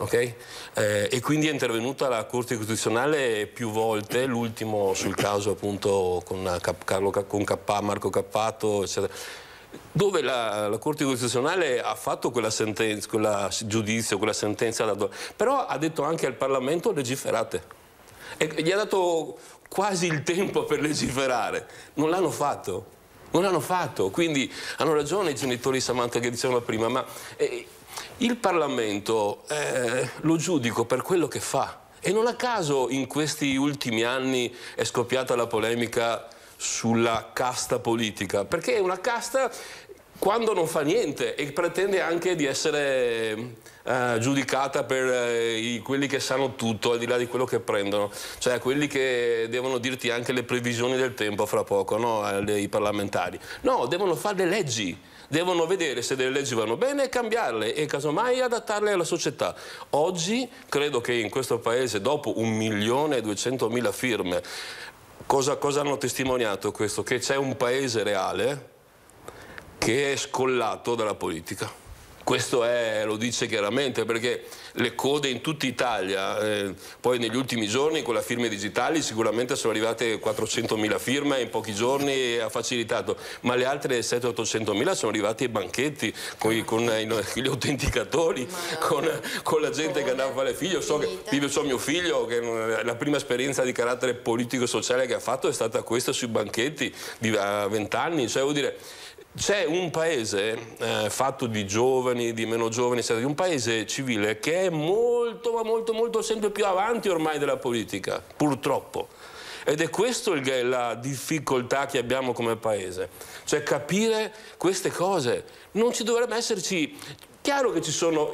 Okay? E quindi è intervenuta la Corte Costituzionale più volte, l'ultimo sul caso appunto con Marco Cappato, eccetera, dove la Corte Costituzionale ha fatto quella sentenza, quella giudizio, quella sentenza, però ha detto anche al Parlamento legiferate. E gli ha dato quasi il tempo per legiferare, non l'hanno fatto, quindi hanno ragione i genitori di Samantha che dicevano prima, ma il Parlamento lo giudico per quello che fa, e non a caso in questi ultimi anni è scoppiata la polemica sulla casta politica, perché è una casta quando non fa niente e pretende anche di essere giudicata per quelli che sanno tutto al di là di quello che prendono, cioè quelli che devono dirti anche le previsioni del tempo fra poco, no? I parlamentari. No, devono fare le leggi. Devono vedere se delle leggi vanno bene e cambiarle e casomai adattarle alla società. Oggi credo che in questo paese, dopo 1.200.000 firme, cosa hanno testimoniato questo? Che c'è un paese reale che è scollato dalla politica. Questo lo dice chiaramente, perché le code in tutta Italia, poi negli ultimi giorni con le firme digitali sicuramente sono arrivate 400.000 firme in pochi giorni e ha facilitato, ma le altre 700-800.000 sono arrivate ai banchetti con gli autenticatori, con la gente che andava a fare figlio. So mio figlio che la prima esperienza di carattere politico e sociale che ha fatto è stata questa sui banchetti a 20 anni, cioè vuol dire c'è un paese fatto di giovani, di meno giovani, un paese civile che è molto, ma molto, molto sempre più avanti ormai della politica, purtroppo. Ed è questa la difficoltà che abbiamo come paese, cioè capire queste cose. Non ci dovrebbe esserci, chiaro che ci sono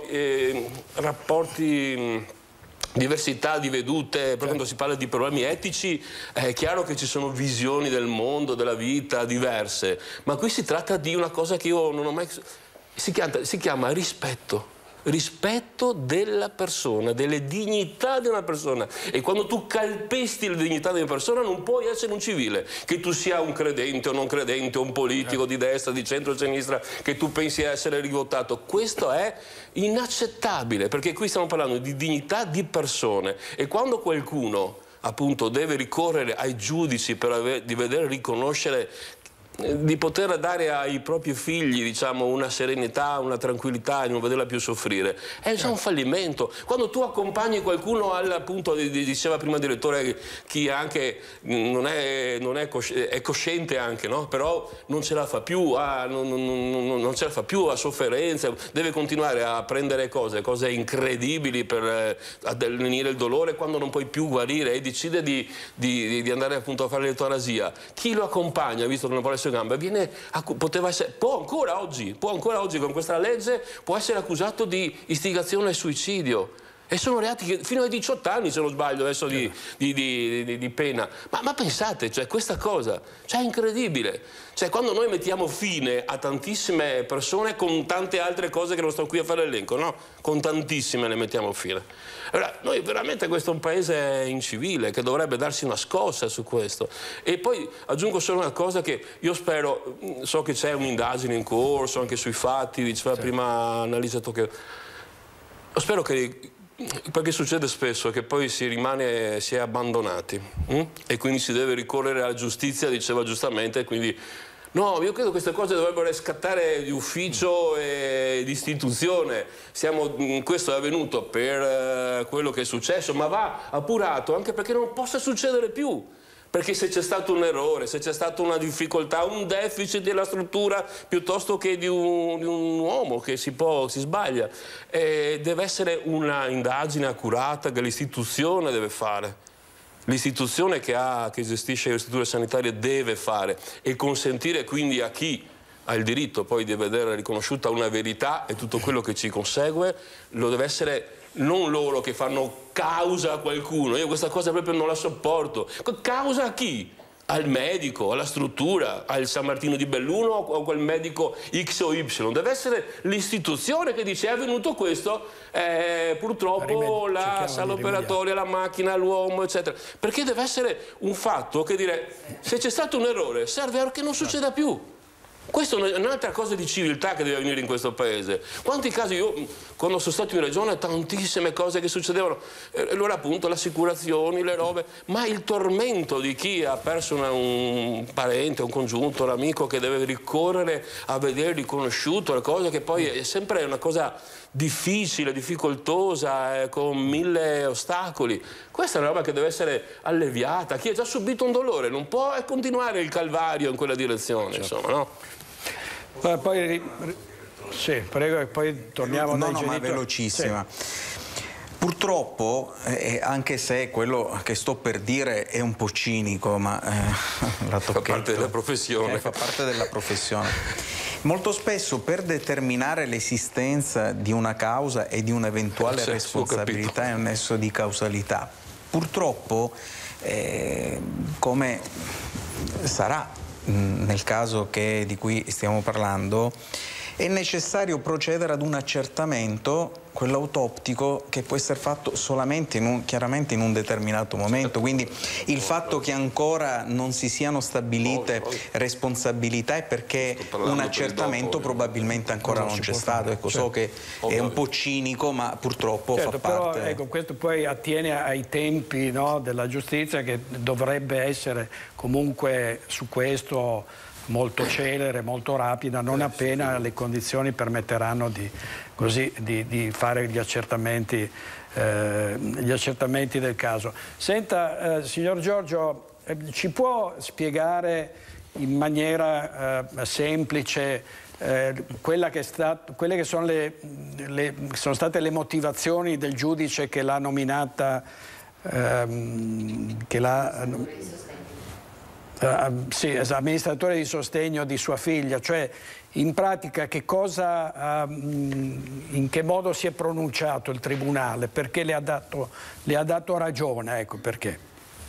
rapporti, diversità di vedute, per quando si parla di problemi etici è chiaro che ci sono visioni del mondo, della vita diverse, ma qui si tratta di una cosa che io non ho mai... si chiama rispetto della persona, delle dignità di una persona, e quando tu calpesti la dignità di una persona non puoi essere un civile, che tu sia un credente o non credente, un politico di destra, di centro o sinistra, che tu pensi essere rivotato. Questo è inaccettabile, perché qui stiamo parlando di dignità di persone, e quando qualcuno appunto deve ricorrere ai giudici per di vedere riconoscere, di poter dare ai propri figli, diciamo, una serenità, una tranquillità e non vederla più soffrire, è già un fallimento. Quando tu accompagni qualcuno appunto, diceva prima il direttore, chi anche è cosciente anche, no? Però non ce la fa più, non ce la fa più, ha sofferenze, deve continuare a prendere cose incredibili per lenire il dolore quando non puoi più guarire e decide di andare appunto a fare l'eutanasia. Chi lo accompagna, visto che non può essere gambe, può ancora oggi con questa legge può essere accusato di istigazione al suicidio, e sono reati che fino ai 18 anni, se non sbaglio adesso, di pena. Ma pensate, cioè, questa cosa, cioè, è incredibile. Cioè, quando noi mettiamo fine a tantissime persone con tante altre cose che non sto qui a fare l'elenco, no? Con tantissime ne mettiamo fine. Allora, noi veramente, questo è un paese incivile che dovrebbe darsi una scossa su questo. E poi aggiungo solo una cosa che io spero, so che c'è un'indagine in corso anche sui fatti, diceva prima Annalisa Tocchio. Spero che, perché succede spesso che poi si è abbandonati e quindi si deve ricorrere alla giustizia, diceva giustamente, quindi no, io credo che queste cose dovrebbero scattare di ufficio e di istituzione. Questo è avvenuto per quello che è successo, ma va appurato anche perché non possa succedere più. Perché se c'è stato un errore, se c'è stata una difficoltà, un deficit della struttura piuttosto che di un uomo che si sbaglia, deve essere una indagine accurata che l'istituzione deve fare. L'istituzione che gestisce le strutture sanitarie deve fare, e consentire quindi a chi ha il diritto poi di vedere riconosciuta una verità e tutto quello che ci consegue, lo deve essere. Non loro che fanno causa a qualcuno, io questa cosa proprio non la sopporto. Causa a chi? Al medico, alla struttura, al San Martino di Belluno o a quel medico X o Y. Deve essere l'istituzione che dice: è avvenuto questo, purtroppo la sala operatoria, la macchina, l'uomo, eccetera. Perché deve essere un fatto che dire: se c'è stato un errore serve a che non succeda più. Questa è un'altra cosa di civiltà che deve avvenire in questo paese. Quanti casi io, quando sono stato in regione, tantissime cose che succedevano, allora appunto le assicurazioni, le robe, ma il tormento di chi ha perso un parente, un congiunto, un amico che deve ricorrere a vedere riconosciuto, le cose che poi è sempre una cosa difficile, difficoltosa, con 1000 ostacoli. Questa è una roba che deve essere alleviata. Chi ha già subito un dolore non può continuare il calvario in quella direzione, certo. Insomma, no? Poi, sì, prego, e poi torniamo dai genitori. Ma velocissima. Sì. Purtroppo, anche se quello che sto per dire è un po' cinico, ma fa parte della professione. Fa parte della professione. Molto spesso per determinare l'esistenza di una causa e di un'eventuale responsabilità è un nesso di causalità. Purtroppo, come sarà nel caso di cui stiamo parlando, è necessario procedere ad un accertamento, quello autoptico, che può essere fatto solamente chiaramente in un determinato momento. Quindi il fatto che ancora non si siano stabilite responsabilità è perché un accertamento probabilmente ancora non c'è stato. Ecco, so che è un po' cinico, ma purtroppo fa parte. Però, ecco, questo poi attiene ai tempi, no, della giustizia, che dovrebbe essere comunque su questo molto celere, molto rapida, non appena le condizioni permetteranno di fare gli accertamenti del caso. Senta, signor Giorgio, ci può spiegare in maniera semplice quelle che sono state le motivazioni del giudice che l'ha nominata, sì, amministratore di sostegno di sua figlia, cioè in pratica in che modo si è pronunciato il tribunale, perché le ha dato ragione, ecco perché.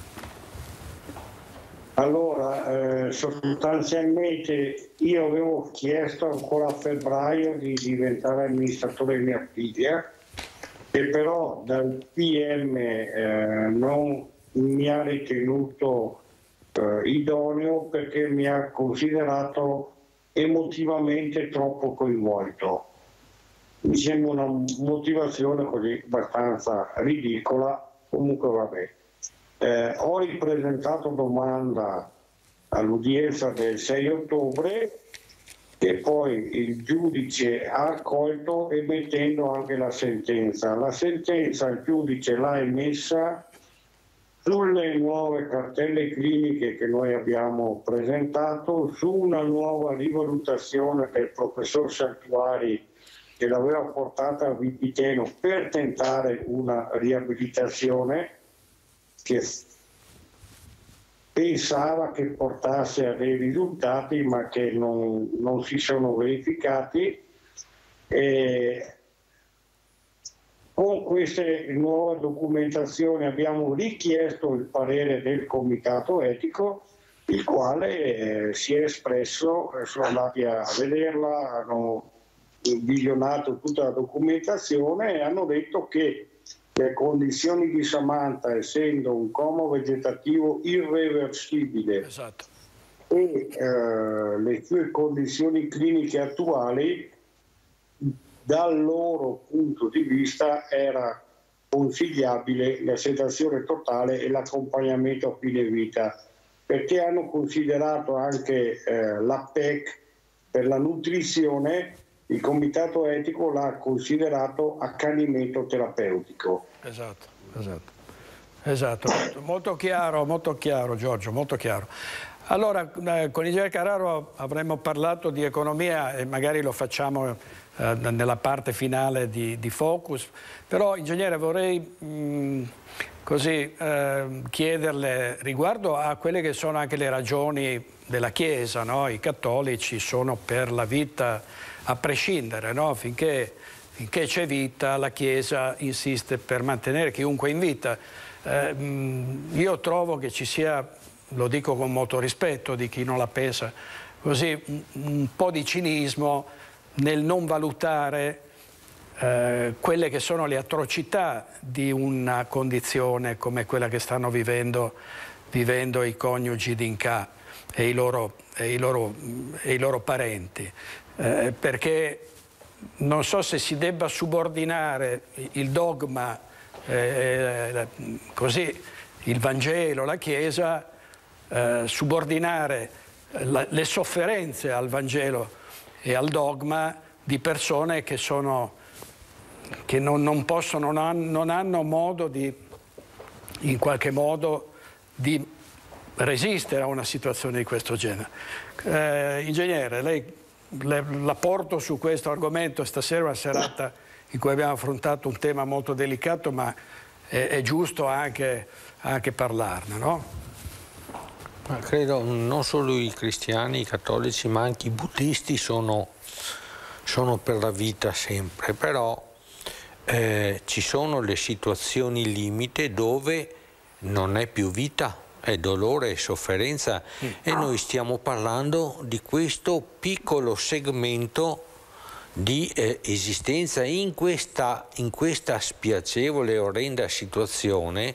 Allora, sostanzialmente io avevo chiesto ancora a febbraio di diventare amministratore di mia figlia, e però dal PM non mi ha ritenuto idoneo, perché mi ha considerato emotivamente troppo coinvolto. Mi sembra una motivazione così abbastanza ridicola, comunque vabbè. Ho ripresentato domanda all'udienza del 6 ottobre e poi il giudice ha accolto, emettendo anche la sentenza. La sentenza il giudice l'ha emessa sulle nuove cartelle cliniche che noi abbiamo presentato, su una nuova rivalutazione del professor Saltuari che l'aveva portata a Vipiteno per tentare una riabilitazione che pensava che portasse a dei risultati, ma che non si sono verificati. Con queste nuove documentazioni abbiamo richiesto il parere del comitato etico, il quale si è espresso, sono andati a vederla, hanno visionato tutta la documentazione e hanno detto che le condizioni di Samantha, essendo un coma vegetativo irreversibile, esatto, e le sue condizioni cliniche attuali, dal loro punto di vista era consigliabile la sedazione totale e l'accompagnamento a fine vita, perché hanno considerato anche la PEC per la nutrizione. Il comitato etico l'ha considerato accanimento terapeutico. Esatto. Molto chiaro Giorgio, molto chiaro. Allora, con Ingegnere Carraro avremmo parlato di economia e magari lo facciamo nella parte finale di Focus, però Ingegnere vorrei chiederle riguardo a quelle che sono anche le ragioni della Chiesa, no? I cattolici sono per la vita a prescindere, no? Finché c'è vita la Chiesa insiste per mantenere chiunque in vita. Io trovo che ci sia, lo dico con molto rispetto di chi non la pensa così, un po' di cinismo nel non valutare quelle che sono le atrocità di una condizione come quella che stanno vivendo i coniugi d'Inca. i loro parenti, perché non so se si debba subordinare il dogma, così il Vangelo, la Chiesa, subordinare le sofferenze al Vangelo e al dogma di persone che non possono, non hanno modo di, in qualche modo, di resistere a una situazione di questo genere. Ingegnere, lei la porto su questo argomento. Stasera è una serata in cui abbiamo affrontato un tema molto delicato, ma è giusto anche parlarne, no? Ma credo non solo i cristiani, i cattolici, ma anche i buddisti sono per la vita sempre, però ci sono le situazioni limite dove non è più vita, è dolore e sofferenza, e noi stiamo parlando di questo piccolo segmento di esistenza. In questa spiacevole e orrenda situazione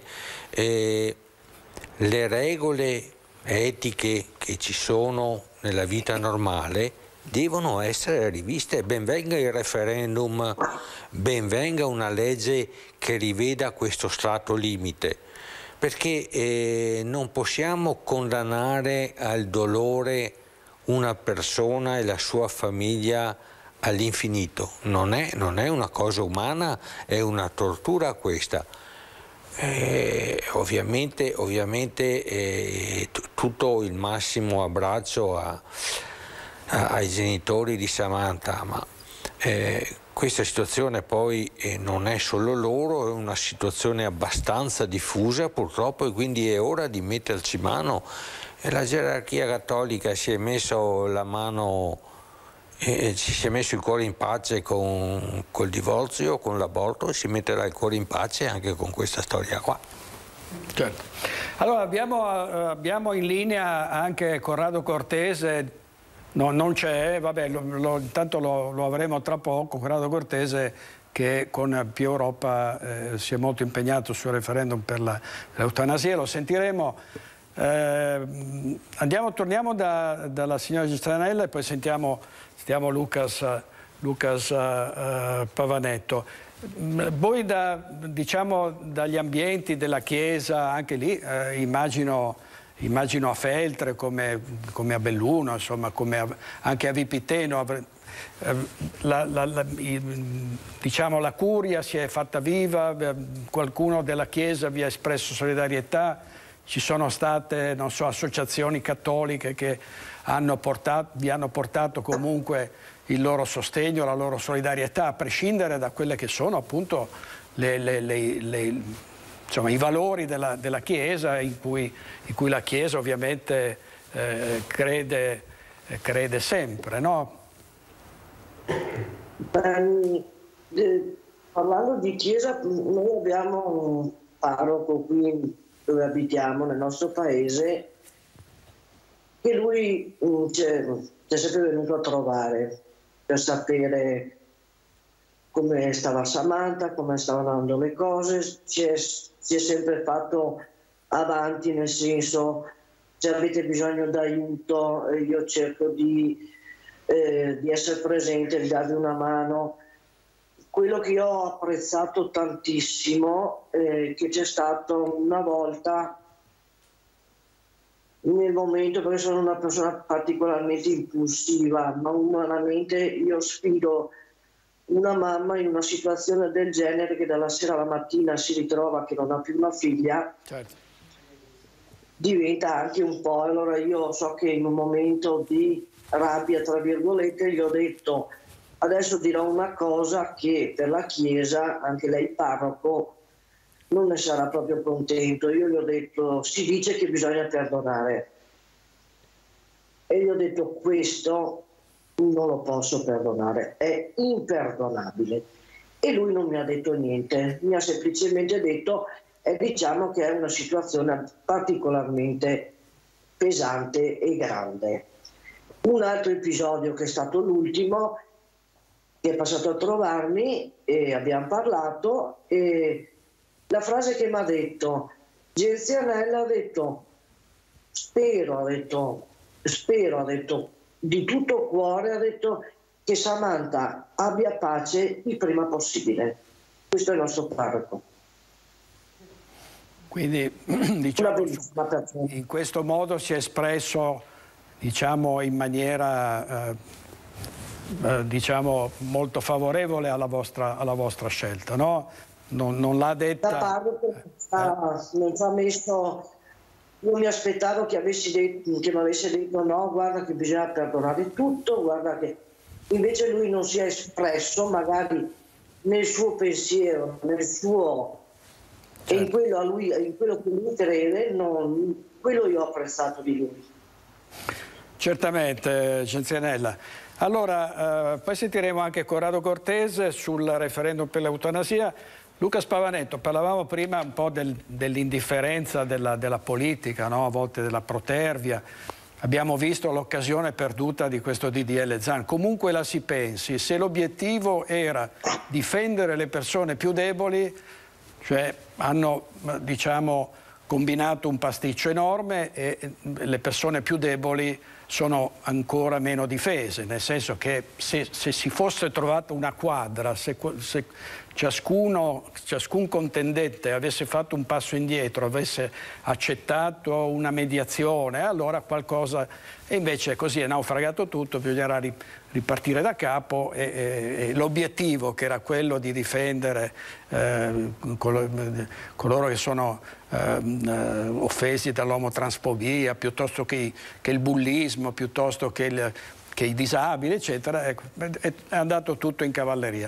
le regole etiche che ci sono nella vita normale devono essere riviste. Ben venga il referendum, ben venga una legge che riveda questo strato limite, perché non possiamo condannare al dolore una persona e la sua famiglia all'infinito. Non è una cosa umana, è una tortura questa. Ovviamente tutto il massimo abbraccio ai genitori di Samantha, ma questa situazione poi non è solo loro, è una situazione abbastanza diffusa purtroppo, e quindi è ora di metterci mano. E la gerarchia cattolica si è messo la mano, ci si è messo il cuore in pace col divorzio, con l'aborto, e si metterà il cuore in pace anche con questa storia qua. Certo. Allora abbiamo in linea anche Corrado Cortese. No, non c'è, vabbè, intanto lo avremo tra poco. Corrado Cortese, che con Più Europa si è molto impegnato sul referendum per l'eutanasia, lo sentiremo. Torniamo dalla signora Giustranella e poi sentiamo Lucas Pavanetto. Voi dagli ambienti della Chiesa, anche lì, immagino a Feltre come a Belluno, insomma, come anche a Vipiteno, la curia si è fatta viva, qualcuno della Chiesa vi ha espresso solidarietà, ci sono state, non so, associazioni cattoliche che vi hanno portato comunque il loro sostegno, la loro solidarietà, a prescindere da quelle che sono appunto insomma, i valori della Chiesa, in cui la Chiesa ovviamente crede sempre, no? Parlando di Chiesa, noi abbiamo un parroco qui dove abitiamo, nel nostro paese, che lui ci è sempre venuto a trovare per sapere come stava Samantha, come stavano andando le cose. Si è sempre fatto avanti, nel senso, se avete bisogno d'aiuto io cerco di essere presente, di darvi una mano. Quello che io ho apprezzato tantissimo è che c'è stato una volta, nel momento, perché sono una persona particolarmente impulsiva, ma umanamente io sfido una mamma in una situazione del genere, che dalla sera alla mattina si ritrova che non ha più una figlia, certo, diventa anche un po'. Allora io so che in un momento di rabbia, tra virgolette, gli ho detto: adesso dirò una cosa che per la Chiesa, anche lei parroco, non ne sarà proprio contento. Io gli ho detto: si dice che bisogna perdonare, e gli ho detto: questo non lo posso perdonare, è imperdonabile. E lui non mi ha detto niente, mi ha semplicemente detto: diciamo che è una situazione particolarmente pesante e grande. Un altro episodio, che è stato l'ultimo, che è passato a trovarmi e abbiamo parlato, e la frase che mi ha detto Genzianella, ha detto: spero, ha detto, spero, ha detto, di tutto cuore, ha detto, che Samantha abbia pace il prima possibile. Questo è il nostro parroco. Quindi diciamo, in questo modo si è espresso, diciamo, in maniera diciamo molto favorevole alla vostra scelta, no? Non l'ha detta. Da parroco non ci ha messo. Io mi aspettavo che mi avesse detto no, guarda che bisogna perdonare tutto, guarda che invece lui non si è espresso magari nel suo pensiero, nel suo e in quello che lui crede, quello io ho apprezzato di lui. Certamente, Cenzianella. Allora, poi sentiremo anche Corrado Cortese sul referendum per l'eutanasia. Luca Spavanetto, parlavamo prima un po' dell'indifferenza della politica, no? A volte della protervia. Abbiamo visto l'occasione perduta di questo DDL Zan. Comunque la si pensi, se l'obiettivo era difendere le persone più deboli, cioè hanno, diciamo, combinato un pasticcio enorme e le persone più deboli sono ancora meno difese, nel senso che se si fosse trovata una quadra, se ciascun contendente avesse fatto un passo indietro, avesse accettato una mediazione, allora qualcosa, e invece così è naufragato tutto, bisognerà ripartire da capo e l'obiettivo, che era quello di difendere coloro che sono offesi dall'omotransfobia, piuttosto che il bullismo, piuttosto che i disabili, eccetera, ecco, è andato tutto in cavalleria.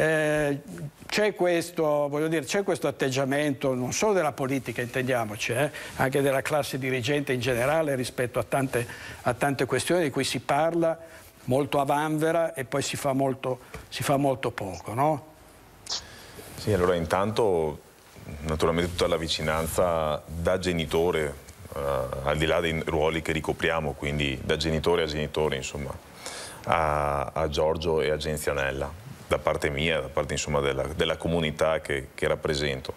C'è questo atteggiamento non solo della politica, intendiamoci, anche della classe dirigente in generale rispetto a tante questioni di cui si parla molto a vanvera e poi si fa molto poco, no? Sì, allora intanto naturalmente tutta la vicinanza da genitore, al di là dei ruoli che ricopriamo, quindi da genitore a genitore, insomma, a Giorgio e a Genzianella, da parte mia, da parte, insomma, della comunità che rappresento.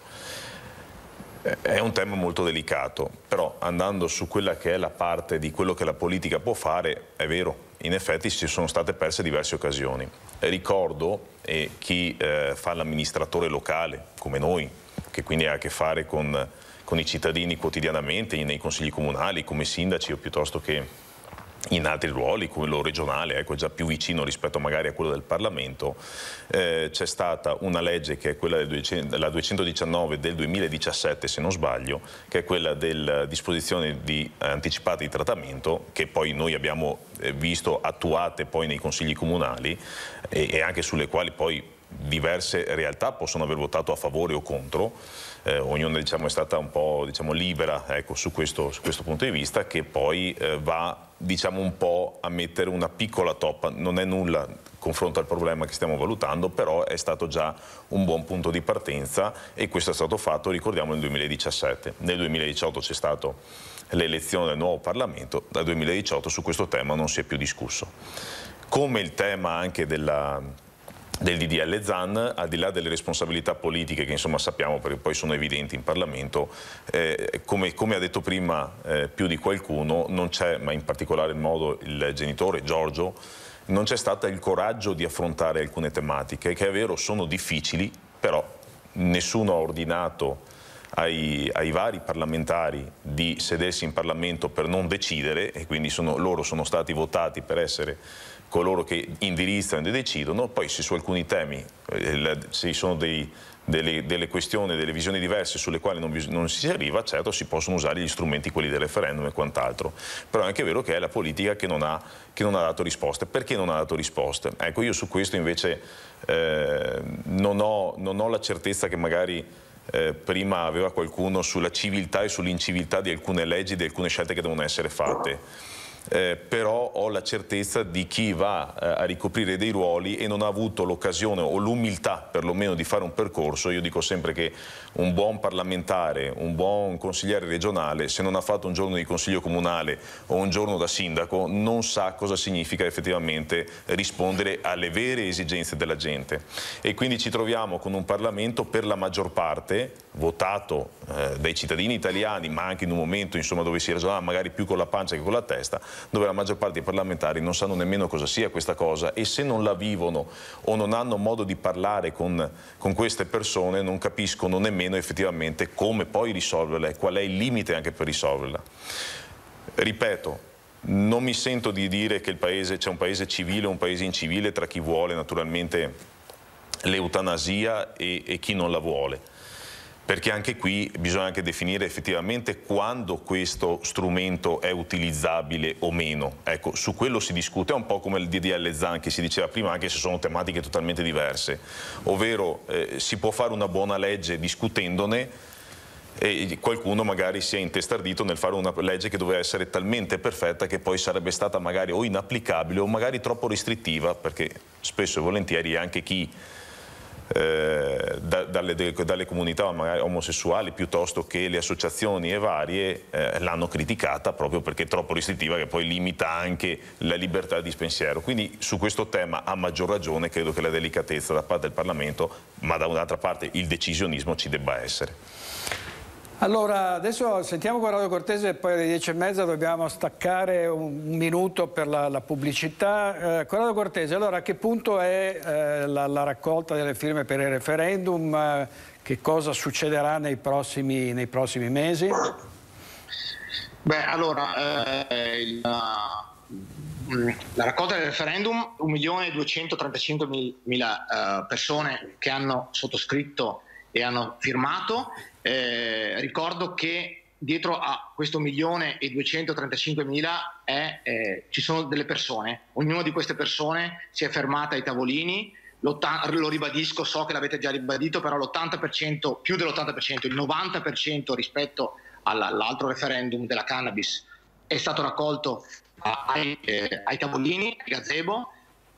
È un tema molto delicato, però andando su quella che è la parte di quello che la politica può fare, è vero, in effetti ci sono state perse diverse occasioni. Ricordo, e chi fa l'amministratore locale, come noi, che quindi ha a che fare con i cittadini quotidianamente, nei consigli comunali, come sindaci o piuttosto che in altri ruoli, come quello regionale, ecco, già più vicino rispetto magari a quello del Parlamento, c'è stata una legge che è quella la 219 del 2017, se non sbaglio, che è quella della disposizione anticipata di trattamento, che poi noi abbiamo visto attuate poi nei consigli comunali e anche sulle quali poi diverse realtà possono aver votato a favore o contro. Ognuna, diciamo, è stata un po', diciamo, libera, ecco, su questo punto di vista, che poi va, diciamo, un po' a mettere una piccola toppa. Non è nulla confronto al problema che stiamo valutando, però è stato già un buon punto di partenza e questo è stato fatto, ricordiamo, nel 2017. Nel 2018 c'è stato l'elezione del nuovo Parlamento, dal 2018 su questo tema non si è più discusso. Come il tema anche del DDL Zan, al di là delle responsabilità politiche che, insomma, sappiamo perché poi sono evidenti in Parlamento, come ha detto prima più di qualcuno, non c'è, ma in particolare modo il genitore Giorgio, non c'è stato il coraggio di affrontare alcune tematiche che, è vero, sono difficili, però nessuno ha ordinato ai vari parlamentari di sedersi in Parlamento per non decidere, e quindi loro sono stati votati per essere coloro che indirizzano e decidono. Poi se su alcuni temi ci sono delle questioni, delle visioni diverse sulle quali non si arriva, certo si possono usare gli strumenti, quelli del referendum e quant'altro, però è anche vero che è la politica che non ha dato risposte. Perché non ha dato risposte? Ecco, io su questo invece non ho la certezza che magari prima aveva qualcuno sulla civiltà e sull'inciviltà di alcune leggi, di alcune scelte che devono essere fatte. Però ho la certezza di chi va a ricoprire dei ruoli e non ha avuto l'occasione o l'umiltà perlomeno di fare un percorso. Io dico sempre che un buon parlamentare, un buon consigliere regionale, se non ha fatto un giorno di consiglio comunale o un giorno da sindaco, non sa cosa significa effettivamente rispondere alle vere esigenze della gente. E quindi ci troviamo con un Parlamento per la maggior parte votato dai cittadini italiani, ma anche in un momento, insomma, dove si ragionava magari più con la pancia che con la testa, dove la maggior parte dei parlamentari non sanno nemmeno cosa sia questa cosa, e se non la vivono o non hanno modo di parlare con queste persone non capiscono nemmeno effettivamente come poi risolverla e qual è il limite anche per risolverla. Ripeto, non mi sento di dire che c'è un paese civile o un paese incivile tra chi vuole naturalmente l'eutanasia e chi non la vuole, perché anche qui bisogna anche definire effettivamente quando questo strumento è utilizzabile o meno. Ecco, su quello si discute, è un po' come il DDL Zan che si diceva prima, anche se sono tematiche totalmente diverse, ovvero si può fare una buona legge discutendone, e qualcuno magari si è intestardito nel fare una legge che doveva essere talmente perfetta che poi sarebbe stata magari o inapplicabile o magari troppo restrittiva, perché spesso e volentieri anche chi dalle comunità magari omosessuali piuttosto che le associazioni e varie l'hanno criticata proprio perché è troppo restrittiva, che poi limita anche la libertà di pensiero. Quindi su questo tema a maggior ragione credo che la delicatezza da parte del Parlamento, ma da un'altra parte il decisionismo ci debba essere. Allora, adesso sentiamo Corrado Cortese e poi alle 10:30 dobbiamo staccare un minuto per la pubblicità. Corrado Cortese, allora a che punto è la raccolta delle firme per il referendum? Che cosa succederà nei prossimi mesi? Beh, allora, la raccolta del referendum, 1.235.000 persone che hanno sottoscritto e hanno firmato. Ricordo che dietro a questo 1.235.000 ci sono delle persone, ognuna di queste persone si è fermata ai tavolini, lo ribadisco, so che l'avete già ribadito, però l'80%, più dell'80%, il 90% rispetto all'altro referendum della cannabis è stato raccolto ai tavolini, ai gazebo,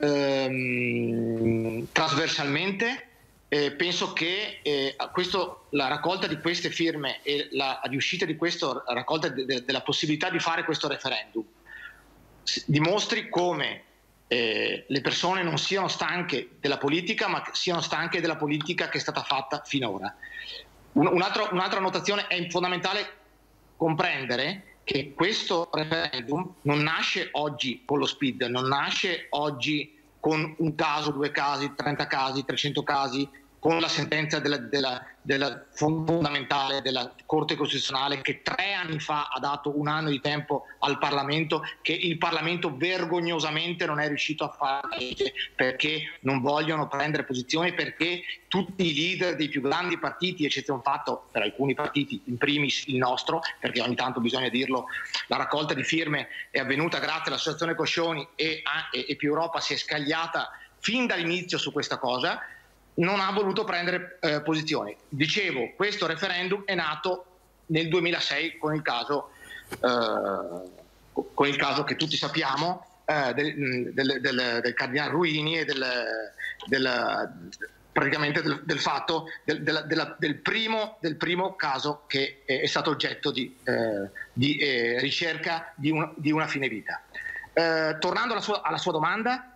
trasversalmente. Penso che la raccolta di queste firme e la riuscita di questa raccolta della possibilità di fare questo referendum dimostri come le persone non siano stanche della politica, ma siano stanche della politica che è stata fatta finora. Un'altra notazione: è fondamentale comprendere che questo referendum non nasce oggi con lo SPID, non nasce oggi con un caso, 2 casi, 30 casi, 300 casi, con la sentenza della fondamentale della Corte Costituzionale che 3 anni fa ha dato 1 anno di tempo al Parlamento, che il Parlamento vergognosamente non è riuscito a fare la legge perché non vogliono prendere posizione, perché tutti i leader dei più grandi partiti, eccezione fatto per alcuni partiti, in primis il nostro, perché ogni tanto bisogna dirlo, la raccolta di firme è avvenuta grazie all'Associazione Coscioni e Più Europa si è scagliata fin dall'inizio su questa cosa, non ha voluto prendere posizione. Dicevo, questo referendum è nato nel 2006 con il caso che tutti sappiamo del Cardinal Ruini e praticamente del fatto del primo caso che è stato oggetto di ricerca di una fine vita. Tornando alla sua domanda,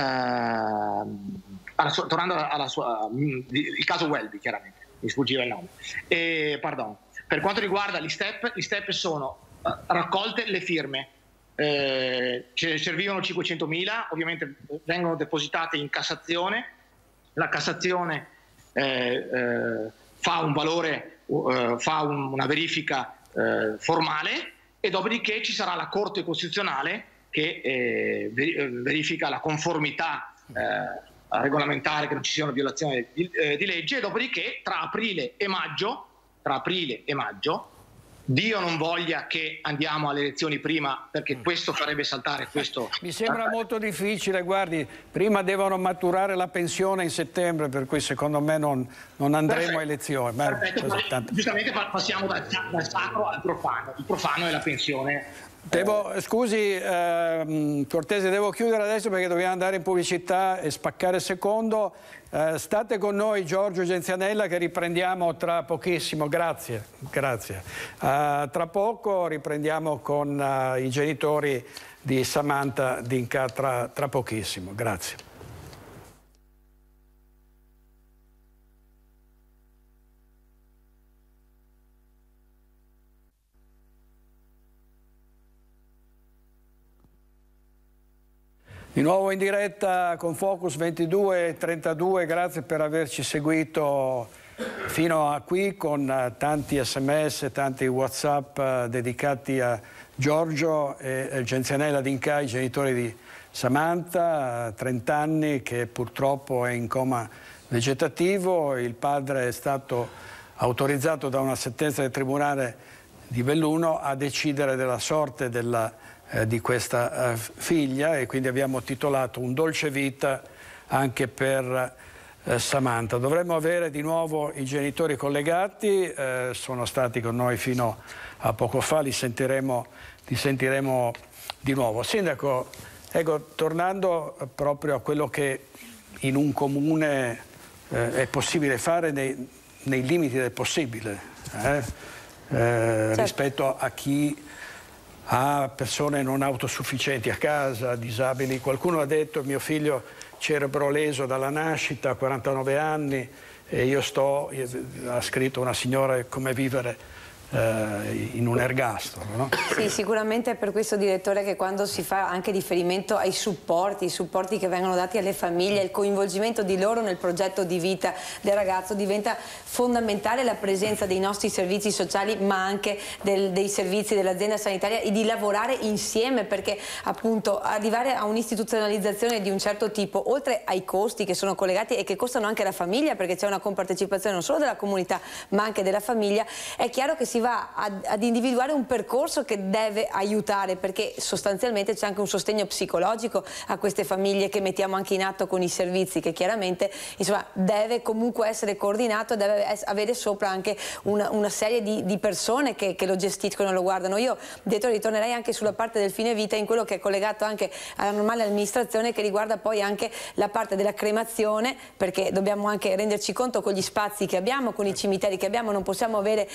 il caso Welby, chiaramente mi sfuggiva il nome, per quanto riguarda gli step sono raccolte le firme, ce servivano 500.000, ovviamente vengono depositate in Cassazione, la Cassazione fa un valore, fa una verifica formale, e dopodiché ci sarà la Corte Costituzionale che verifica la conformità regolamentare, che non ci siano violazioni di legge, e dopodiché tra aprile e maggio, Dio non voglia che andiamo alle elezioni prima, perché questo farebbe saltare questo. Mi sembra molto difficile, guardi, prima devono maturare la pensione in settembre, per cui secondo me non andremo a elezioni. Perfetto, giustamente passiamo dal sacro al profano, il profano è la pensione. Scusi Cortese, devo chiudere adesso perché dobbiamo andare in pubblicità e spaccare il secondo. State con noi Giorgio Genzianella, che riprendiamo tra pochissimo. Grazie. Tra poco riprendiamo con i genitori di Samantha Dinca, tra pochissimo. Grazie. Di nuovo in diretta con Focus 22:32, grazie per averci seguito fino a qui con tanti sms, tanti WhatsApp dedicati a Giorgio e Genzianella D'Inca, i genitori di Samantha, 30 anni, che purtroppo è in coma vegetativo. Il padre è stato autorizzato da una sentenza del Tribunale di Belluno a decidere della sorte di questa figlia, e quindi abbiamo titolato Un dolce vita anche per Samantha. Dovremmo avere di nuovo i genitori collegati, sono stati con noi fino a poco fa, li sentiremo di nuovo. Sindaco, ecco, tornando proprio a quello che in un comune è possibile fare nei limiti del possibile, certo, rispetto a chi ha persone non autosufficienti a casa, disabili. Qualcuno ha detto: mio figlio cerebro leso dalla nascita, 49 anni, e ha scritto una signora come vivere in un ergastolo, no? Sì, sicuramente è per questo, direttore, che quando si fa anche riferimento ai supporti, i supporti che vengono dati alle famiglie, il coinvolgimento di loro nel progetto di vita del ragazzo, diventa fondamentale la presenza dei nostri servizi sociali, ma anche dei servizi dell'azienda sanitaria, e di lavorare insieme, perché appunto arrivare a un'istituzionalizzazione di un certo tipo, oltre ai costi che sono collegati e che costano anche alla famiglia, perché c'è una compartecipazione non solo della comunità ma anche della famiglia, è chiaro che si va ad individuare un percorso che deve aiutare, perché sostanzialmente c'è anche un sostegno psicologico a queste famiglie che mettiamo anche in atto con i servizi, che chiaramente, insomma, deve comunque essere coordinato, deve avere sopra anche una serie di persone che lo gestiscono e lo guardano. Io, direttore, ritornerei anche sulla parte del fine vita, in quello che è collegato anche alla normale amministrazione, che riguarda poi anche la parte della cremazione, perché dobbiamo anche renderci conto con gli spazi che abbiamo, con i cimiteri che abbiamo, non possiamo avere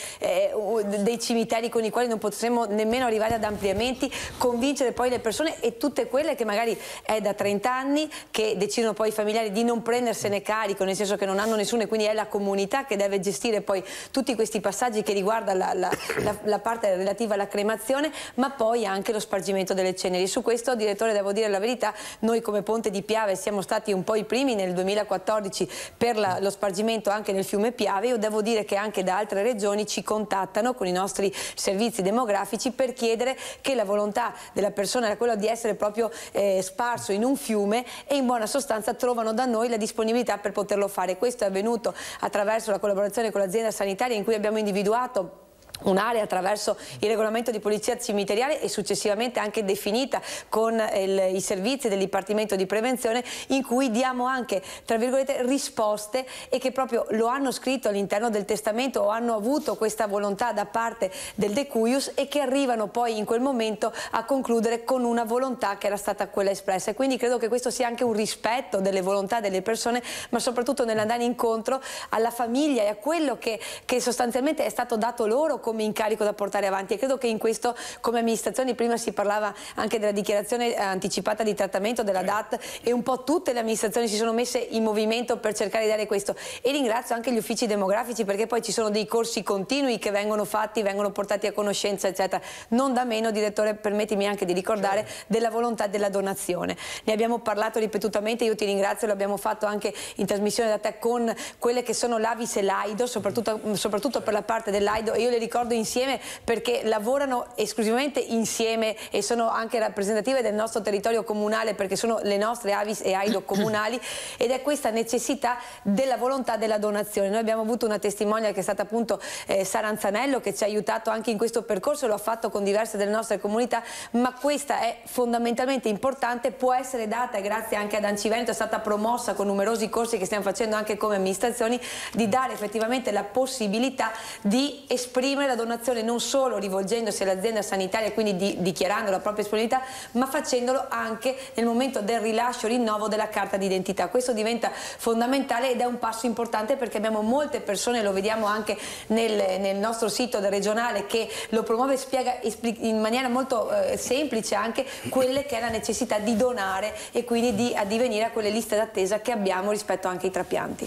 dei cimiteri con i quali non potremo nemmeno arrivare ad ampliamenti, convincere poi le persone, e tutte quelle che magari è da 30 anni che decidono poi i familiari di non prendersene carico, nel senso che non hanno nessuno, e quindi è la comunità che deve gestire poi tutti questi passaggi che riguardano la parte relativa alla cremazione, ma poi anche lo spargimento delle ceneri. Su questo, direttore, devo dire la verità, noi come Ponte di Piave siamo stati un po' i primi nel 2014 per lo spargimento anche nel fiume Piave. Io devo dire che anche da altre regioni ci contattano con i nostri servizi demografici per chiedere che la volontà della persona era quella di essere proprio sparso in un fiume, e in buona sostanza trovano da noi la disponibilità per poterlo fare. Questo è avvenuto attraverso la collaborazione con l'azienda sanitaria, in cui abbiamo individuato un'area attraverso il regolamento di polizia cimiteriale, e successivamente anche definita con i servizi del Dipartimento di Prevenzione, in cui diamo anche, tra virgolette, risposte, e che proprio lo hanno scritto all'interno del testamento o hanno avuto questa volontà da parte del decuius, e che arrivano poi in quel momento a concludere con una volontà che era stata quella espressa. E quindi credo che questo sia anche un rispetto delle volontà delle persone, ma soprattutto nell'andare incontro alla famiglia e a quello che sostanzialmente è stato dato loro come incarico da portare avanti. E credo che in questo, come amministrazioni, prima si parlava anche della dichiarazione anticipata di trattamento della DAT, e un po' tutte le amministrazioni si sono messe in movimento per cercare di dare questo, e ringrazio anche gli uffici demografici, perché poi ci sono dei corsi continui che vengono fatti, vengono portati a conoscenza, eccetera. Non da meno, direttore, permettimi anche di ricordare della volontà della donazione. Ne abbiamo parlato ripetutamente, io ti ringrazio, l'abbiamo fatto anche in trasmissione da te con quelle che sono l'Avis e l'Aido, soprattutto per la parte dell'Aido, e io le ricordo insieme perché lavorano esclusivamente insieme e sono anche rappresentative del nostro territorio comunale, perché sono le nostre Avis e Aido comunali, ed è questa necessità della volontà della donazione. Noi abbiamo avuto una testimonial che è stata appunto Sara Anzanello, che ci ha aiutato anche in questo percorso, lo ha fatto con diverse delle nostre comunità, ma questa è fondamentalmente importante, può essere data, e grazie anche ad Anci Veneto è stata promossa con numerosi corsi che stiamo facendo anche come amministrazioni, di dare effettivamente la possibilità di esprimere la donazione non solo rivolgendosi all'azienda sanitaria, quindi dichiarando la propria disponibilità, ma facendolo anche nel momento del rilascio o rinnovo della carta d'identità. Questo diventa fondamentale ed è un passo importante, perché abbiamo molte persone, lo vediamo anche nel nostro sito del regionale, che lo promuove e spiega in maniera molto semplice anche quelle che è la necessità di donare, e quindi di addivenire a quelle liste d'attesa che abbiamo rispetto anche ai trapianti.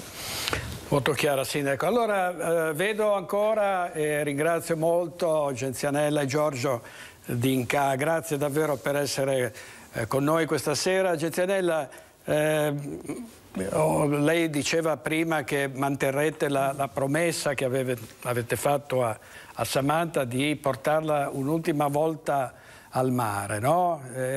Molto chiara, Sindaco. Allora, vedo ancora e ringrazio molto Genzianella e Giorgio D'Inca, grazie davvero per essere con noi questa sera. Genzianella, lei diceva prima che manterrete la promessa che avete fatto a Samantha di portarla un'ultima volta al mare, no?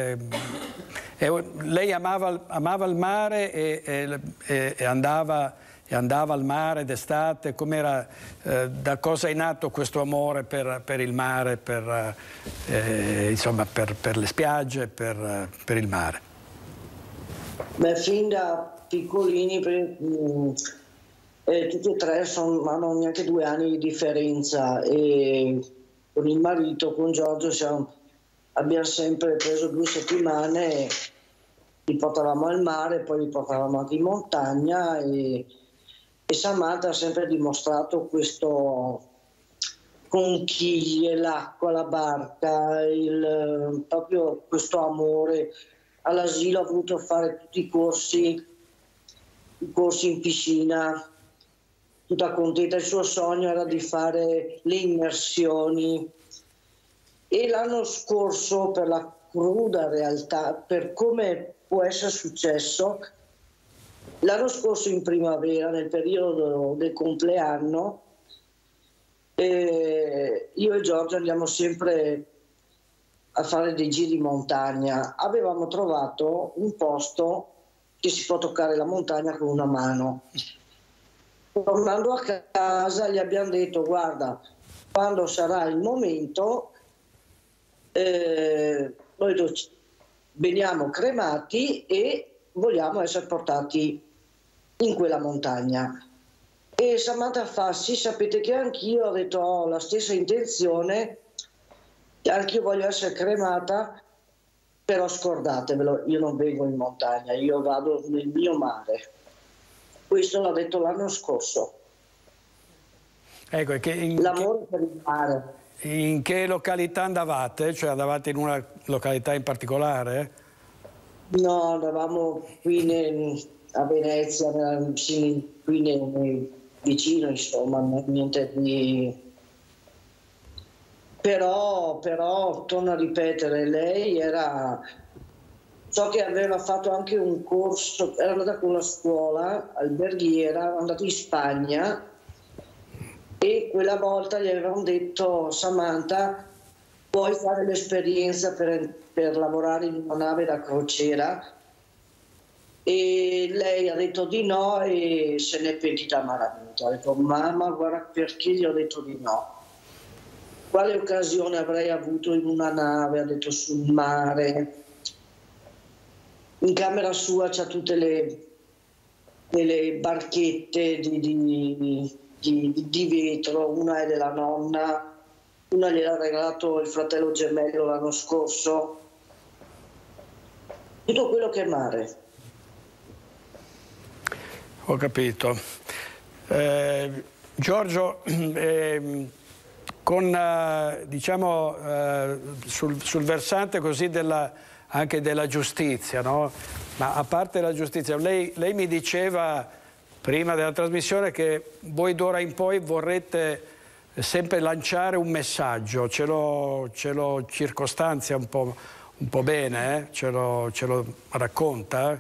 Lei amava il mare e andava al mare d'estate. Com'era, da cosa è nato questo amore per il mare, insomma, per le spiagge, per il mare? Beh, fin da piccolini, tutti e tre hanno neanche 2 anni di differenza, e con il marito, con Giorgio, abbiamo sempre preso 2 settimane, li portavamo al mare, poi li portavamo anche in montagna, e Samantha ha sempre dimostrato questo conchiglie, l'acqua, la barca, proprio questo amore. All'asilo ha voluto fare tutti i corsi in piscina, tutta contenta. Il suo sogno era di fare le immersioni, e l'anno scorso, per la cruda realtà, per come può essere successo, l'anno scorso in primavera, nel periodo del compleanno, io e Giorgio andiamo sempre a fare dei giri in montagna. Avevamo trovato un posto che si può toccare la montagna con una mano. Tornando a casa gli abbiamo detto: guarda, quando sarà il momento noi veniamo cremati e vogliamo essere portati in quella montagna. E Samantha fa: sì, sapete che anch'io. Ho detto: ho la stessa intenzione, anch'io voglio essere cremata, però scordatevelo, io non vengo in montagna, io vado nel mio mare. Questo l'ha detto l'anno scorso. Ecco, l'amore per il mare. In che località andavate? Cioè andavate in una località in particolare? No, andavamo qui a Venezia, qui vicino, insomma, niente di... Però, torno a ripetere, lei era... So che aveva fatto anche un corso, era andata con la scuola alberghiera, era andata in Spagna, e quella volta gli avevano detto: Samantha, puoi fare l'esperienza per lavorare in una nave da crociera? E lei ha detto di no e se n'è pentita amaramente. Ha detto: mamma, guarda perché gli ho detto di no. Quale occasione avrei avuto in una nave? Ha detto: sul mare. In camera sua c'ha tutte le barchette di vetro, una è della nonna, una gliel'ha regalato il fratello gemello l'anno scorso. Tutto quello che è mare. Ho capito. Giorgio, diciamo sul versante così anche della giustizia, no? Ma a parte la giustizia, lei mi diceva prima della trasmissione che voi d'ora in poi vorrete sempre lanciare un messaggio. Ce lo circostanzia un po' bene, eh? Ce lo racconta?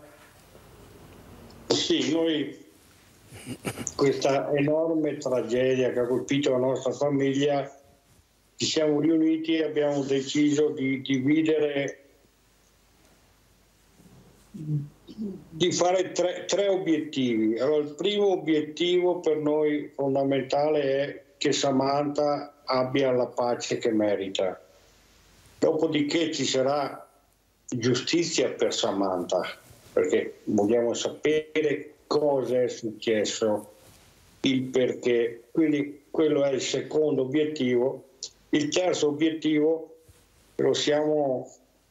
Sì, noi questa enorme tragedia che ha colpito la nostra famiglia, ci siamo riuniti e abbiamo deciso di dividere, di fare tre obiettivi. Allora, il primo obiettivo per noi fondamentale è che Samantha abbia la pace che merita. Dopodiché ci sarà giustizia per Samantha, perché vogliamo sapere cosa è successo, il perché. Quindi quello è il secondo obiettivo. Il terzo obiettivo lo siamo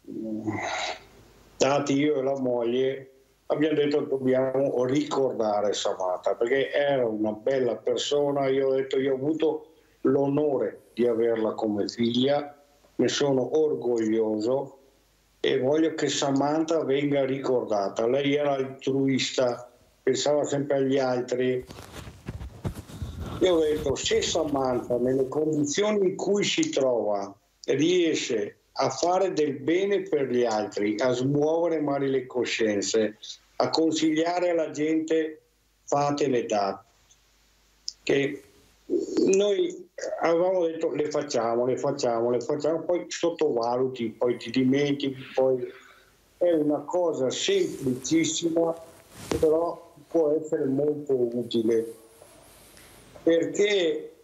dati io e la moglie, abbiamo detto: dobbiamo ricordare Samantha, perché era una bella persona. Io ho detto: io ho avuto l'onore di averla come figlia, ne sono orgoglioso e voglio che Samantha venga ricordata. Lei era altruista, pensava sempre agli altri. Io ho detto: se Samantha, nelle condizioni in cui si trova, riesce a fare del bene per gli altri, a smuovere magari le coscienze, a consigliare alla gente fate le date, che noi avevamo detto le facciamo, poi sottovaluti, poi ti dimentichi, poi è una cosa semplicissima, però può essere molto utile, perché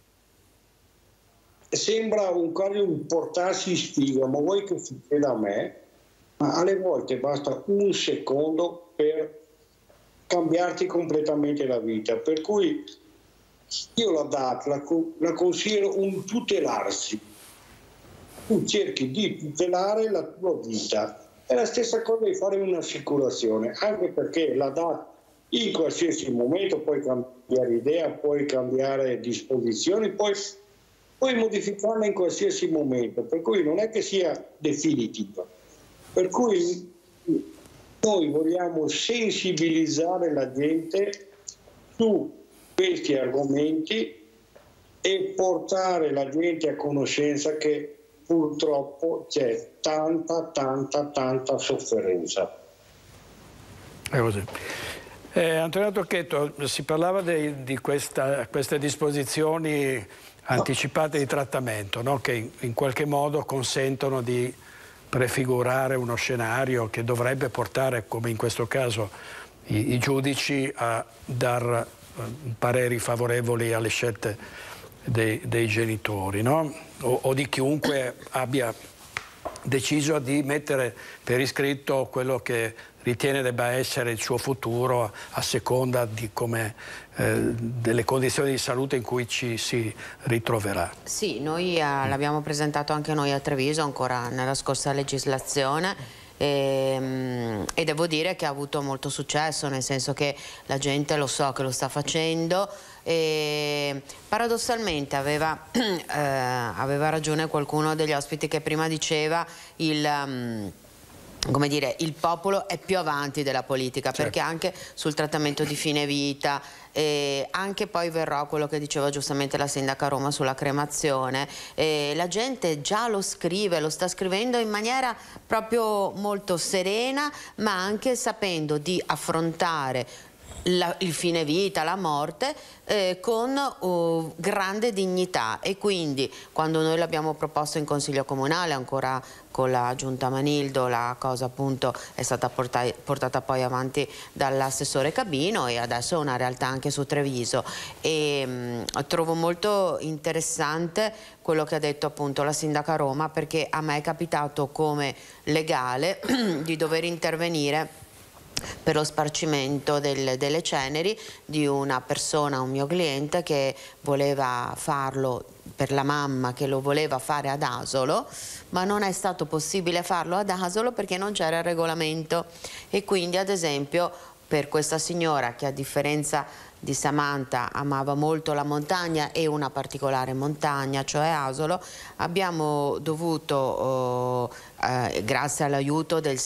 sembra quasi un portarsi in sfiga, ma vuoi che succeda a me? Ma alle volte basta un secondo per cambiarti completamente la vita, per cui io la considero un tutelarsi. Tu cerchi di tutelare la tua vita. È la stessa cosa di fare un'assicurazione, anche perché la DAT in qualsiasi momento puoi cambiare idea, puoi cambiare disposizioni, puoi modificarla in qualsiasi momento, per cui non è che sia definitiva. Per cui noi vogliamo sensibilizzare la gente su questi argomenti e portare la gente a conoscenza che purtroppo c'è tanta sofferenza. È così. Antonio Tocchetto, si parlava di queste disposizioni anticipate di trattamento, no? Che in qualche modo consentono di prefigurare uno scenario che dovrebbe portare, come in questo caso, i giudici a dar pareri favorevoli alle scelte dei genitori, no? O di chiunque abbia deciso di mettere per iscritto quello che ritiene debba essere il suo futuro a seconda di delle condizioni di salute in cui ci si ritroverà. Sì, noi l'abbiamo presentato anche noi a Treviso ancora nella scorsa legislazione e devo dire che ha avuto molto successo, nel senso che la gente lo so che lo sta facendo e paradossalmente aveva ragione qualcuno degli ospiti che prima diceva come dire, il popolo è più avanti della politica, certo, perché anche sul trattamento di fine vita, anche poi verrò a quello che diceva giustamente la sindaca Roma sulla cremazione, la gente già lo scrive, lo sta scrivendo in maniera proprio molto serena, ma anche sapendo di affrontare il fine vita, la morte, con grande dignità. E quindi quando noi l'abbiamo proposto in Consiglio Comunale, ancora con la Giunta Manildo, la cosa appunto è stata portata poi avanti dall'assessore Cabino e adesso è una realtà anche su Treviso. E trovo molto interessante quello che ha detto appunto la sindaca Roma, perché a me è capitato come legale di dover intervenire per lo sparcimento delle ceneri di una persona, un mio cliente, che voleva farlo per la mamma, che lo voleva fare ad Asolo, ma non è stato possibile farlo ad Asolo perché non c'era il regolamento. E quindi, ad esempio, per questa signora che, a differenza di Samantha, amava molto la montagna e una particolare montagna, cioè Asolo, abbiamo dovuto, grazie all'aiuto del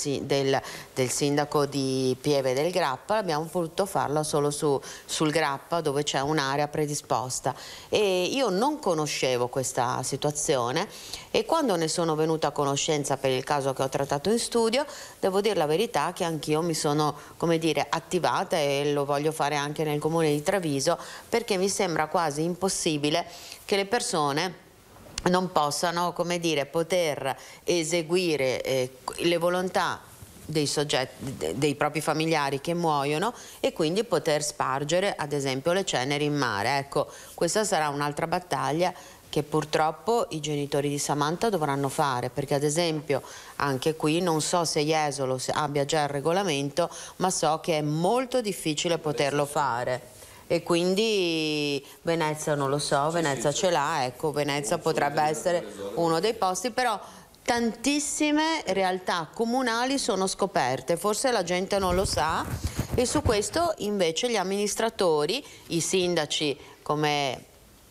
sindaco di Pieve del Grappa, abbiamo potuto farlo solo sul Grappa, dove c'è un'area predisposta. E io non conoscevo questa situazione e quando ne sono venuta a conoscenza per il caso che ho trattato in studio, devo dire la verità che anch'io mi sono, come dire, attivata, e lo voglio fare anche nel comune di Treviso, perché mi sembra quasi impossibile che le persone non possano, come dire, poter eseguire le volontà dei soggetti, dei propri familiari che muoiono, e quindi poter spargere ad esempio le ceneri in mare. Ecco, questa sarà un'altra battaglia che purtroppo i genitori di Samantha dovranno fare, perché ad esempio anche qui non so se Jesolo abbia già il regolamento, ma so che è molto difficile poterlo fare. E quindi Venezia non lo so, Venezia ce l'ha, ecco, Venezia potrebbe essere uno dei posti, però tantissime realtà comunali sono scoperte, forse la gente non lo sa, e su questo invece gli amministratori, i sindaci come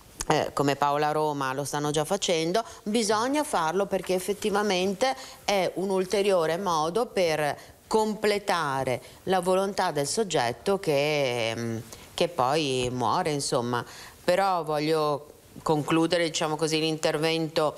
Paola Roma lo stanno già facendo. Bisogna farlo perché effettivamente è un ulteriore modo per completare la volontà del soggetto che poi muore, insomma. Però voglio concludere, diciamo così, l'intervento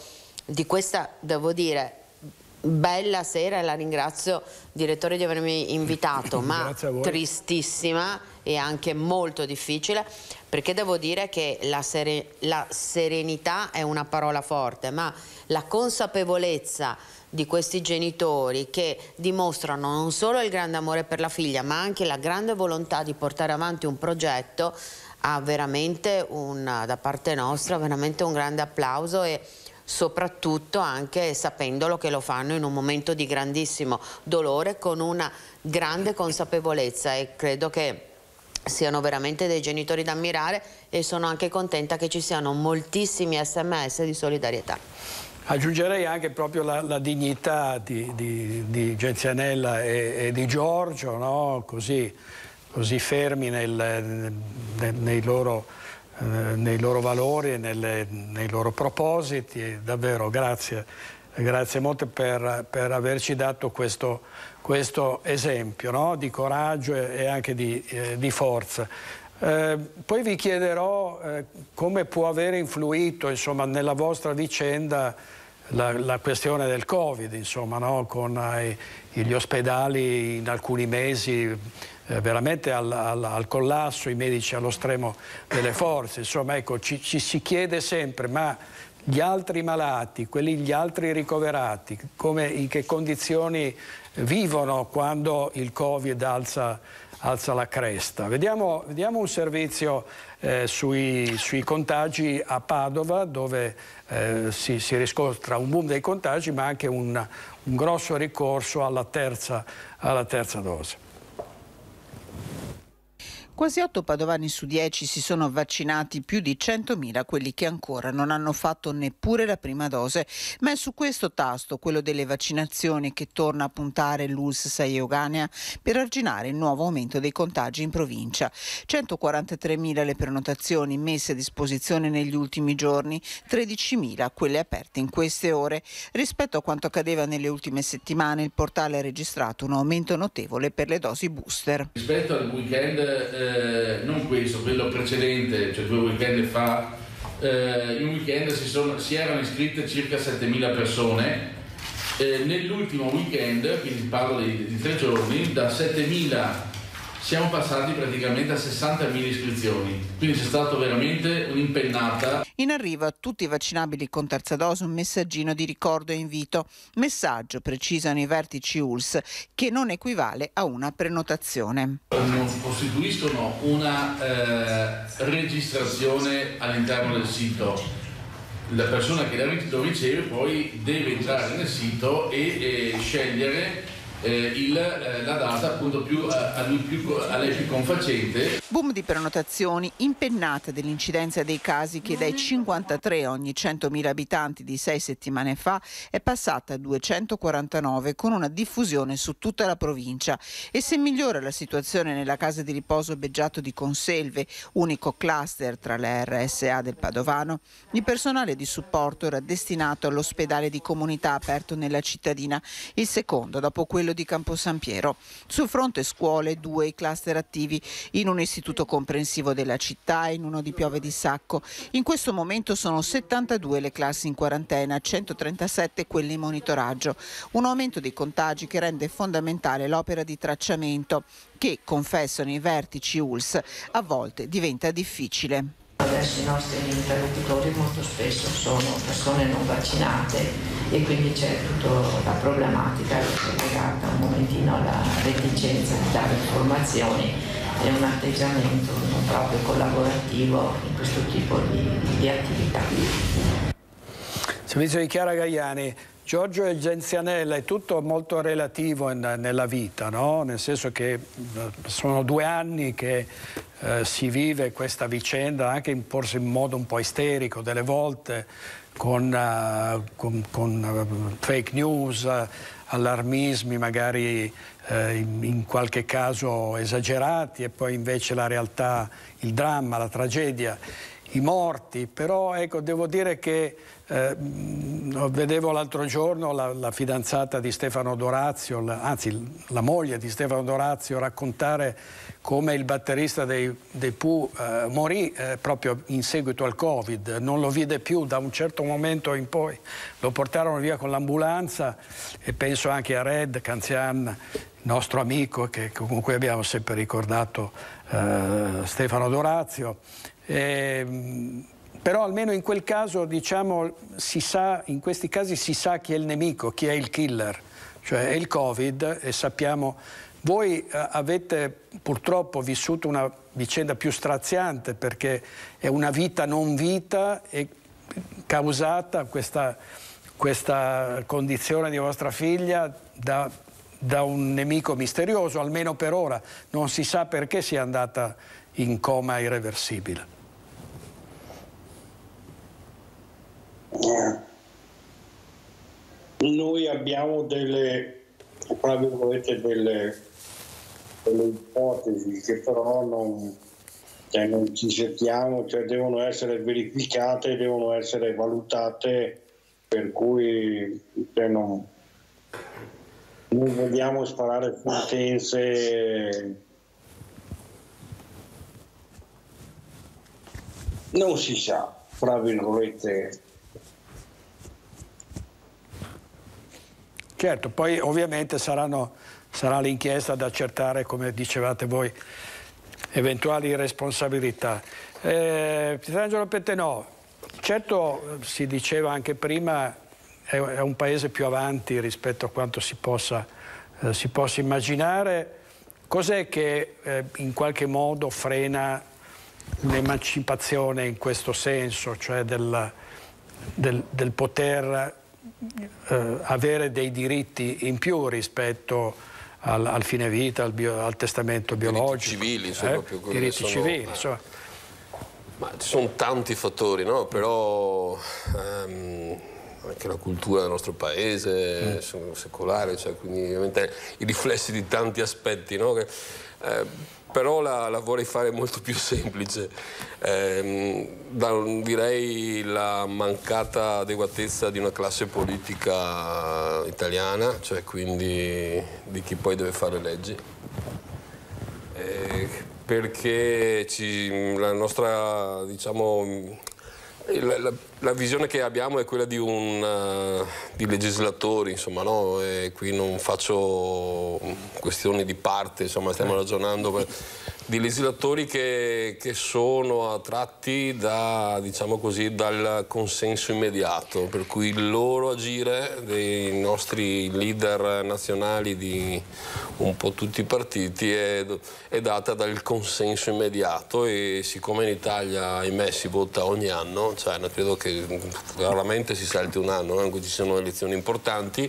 di questa, devo dire, bella sera, e la ringrazio, direttore, di avermi invitato, ma tristissima e anche molto difficile, perché devo dire che la serenità è una parola forte, ma la consapevolezza di questi genitori che dimostrano non solo il grande amore per la figlia, ma anche la grande volontà di portare avanti un progetto, ha veramente da parte nostra veramente un grande applauso, e soprattutto anche sapendolo che lo fanno in un momento di grandissimo dolore, con una grande consapevolezza, e credo che siano veramente dei genitori da ammirare, e sono anche contenta che ci siano moltissimi SMS di solidarietà. Aggiungerei anche proprio la dignità di Genzianella e di Giorgio, no? Così fermi nei loro valori e nei loro propositi. E davvero grazie molte per averci dato questo esempio, no? Di coraggio e anche di forza. Poi vi chiederò come può aver influito, insomma, nella vostra vicenda la questione del Covid, insomma, no? Con gli ospedali in alcuni mesi veramente al collasso, i medici allo stremo delle forze. Insomma, ecco, ci si chiede sempre, ma gli altri malati, gli altri ricoverati, in che condizioni vivono quando il Covid alza la cresta? Vediamo un servizio sui contagi a Padova, dove si riscontra un boom dei contagi, ma anche un grosso ricorso alla terza dose. Quasi 8 padovani su 10 si sono vaccinati, più di 100.000 quelli che ancora non hanno fatto neppure la prima dose, ma è su questo tasto, quello delle vaccinazioni, che torna a puntare l'ULSS 6 Euganea per arginare il nuovo aumento dei contagi in provincia. 143.000 le prenotazioni messe a disposizione negli ultimi giorni, 13.000 quelle aperte in queste ore. Rispetto a quanto accadeva nelle ultime settimane, il portale ha registrato un aumento notevole per le dosi booster. Rispetto al weekend, non questo, quello precedente, cioè 2 weekend fa, in un weekend si erano iscritte circa 7.000 persone. Nell'ultimo weekend, quindi parlo di 3 giorni, da 7.000 siamo passati praticamente a 60.000 iscrizioni, quindi c'è stata veramente un'impennata. In arrivo a tutti i vaccinabili con terza dose un messaggino di ricordo e invito. Messaggio, precisano i vertici ULSS, che non equivale a una prenotazione. Non costituiscono una registrazione all'interno del sito. La persona che lo riceve poi deve entrare nel sito e scegliere la data appunto a lei più confacente. Boom di prenotazioni, impennata dell'incidenza dei casi, che dai 53 ogni 100.000 abitanti di 6 settimane fa è passata a 249, con una diffusione su tutta la provincia. E se migliora la situazione nella casa di riposo Beggiato di Conselve, unico cluster tra le RSA del Padovano, il personale di supporto era destinato all'ospedale di comunità aperto nella cittadina, il secondo dopo quello di Campo San Piero. Sul fronte scuole, 2 i cluster attivi, in un istituto comprensivo della città e in uno di Piove di Sacco. In questo momento sono 72 le classi in quarantena, 137 quelle in monitoraggio. Un aumento dei contagi che rende fondamentale l'opera di tracciamento, che, confessano i vertici ULSS, a volte diventa difficile. Adesso i nostri interlocutori molto spesso sono persone non vaccinate, e quindi c'è tutta la problematica legata un momentino alla reticenza di dare informazioni e un atteggiamento non proprio collaborativo in questo tipo di attività. Servizio di Chiara Gaiani. Giorgio e Genzianella, è tutto molto relativo nella vita, no? Nel senso che sono 2 anni che si vive questa vicenda, anche forse in modo un po' isterico delle volte, con fake news, allarmismi magari in qualche caso esagerati, e poi invece la realtà, il dramma, la tragedia. i morti, però ecco, devo dire che vedevo l'altro giorno la fidanzata di Stefano Dorazio, anzi la moglie di Stefano Dorazio, raccontare come il batterista dei Pooh morì proprio in seguito al Covid, non lo vide più da un certo momento in poi, lo portarono via con l'ambulanza, e penso anche a Red Canzian, nostro amico con cui abbiamo sempre ricordato Stefano Dorazio. Però almeno in quel caso, diciamo, si sa, in questi casi si sa chi è il nemico, chi è il killer, cioè è il Covid, e sappiamo. Voi avete purtroppo vissuto una vicenda più straziante, perché è una vita non vita, e causata questa condizione di vostra figlia da un nemico misterioso, almeno per ora. Non si sa perché sia andata in coma irreversibile. Noi abbiamo delle ipotesi che però non ci sentiamo, cioè devono essere verificate, devono essere valutate, per cui non vogliamo sparare sentenze. Non si sa, fra virgolette. Certo, poi ovviamente sarà l'inchiesta ad accertare, come dicevate voi, eventuali responsabilità. Pietrangelo Pettenò, certo si diceva anche prima, è un paese più avanti rispetto a quanto si possa immaginare. Cos'è che in qualche modo frena l'emancipazione in questo senso, cioè del poter avere dei diritti in più rispetto al fine vita, al testamento biologico? Diritti civili, insomma, più diritti civili, insomma. Ma ci sono tanti fattori, no? Però anche la cultura del nostro paese, secolare, cioè, quindi ovviamente i riflessi di tanti aspetti, no? Però la vorrei fare molto più semplice. Direi la mancata adeguatezza di una classe politica italiana, cioè quindi di chi poi deve fare leggi. Perché la nostra, diciamo, la visione che abbiamo è quella di legislatori, insomma, no? E qui non faccio questioni di parte, insomma, stiamo ragionando di legislatori che sono attratti diciamo così, dal consenso immediato, per cui il loro agire dei nostri leader nazionali di un po' tutti i partiti è data dal consenso immediato, e siccome in Italia, ahimè, si vota ogni anno, cioè non credo che raramente si salti un anno in cui ci sono elezioni importanti,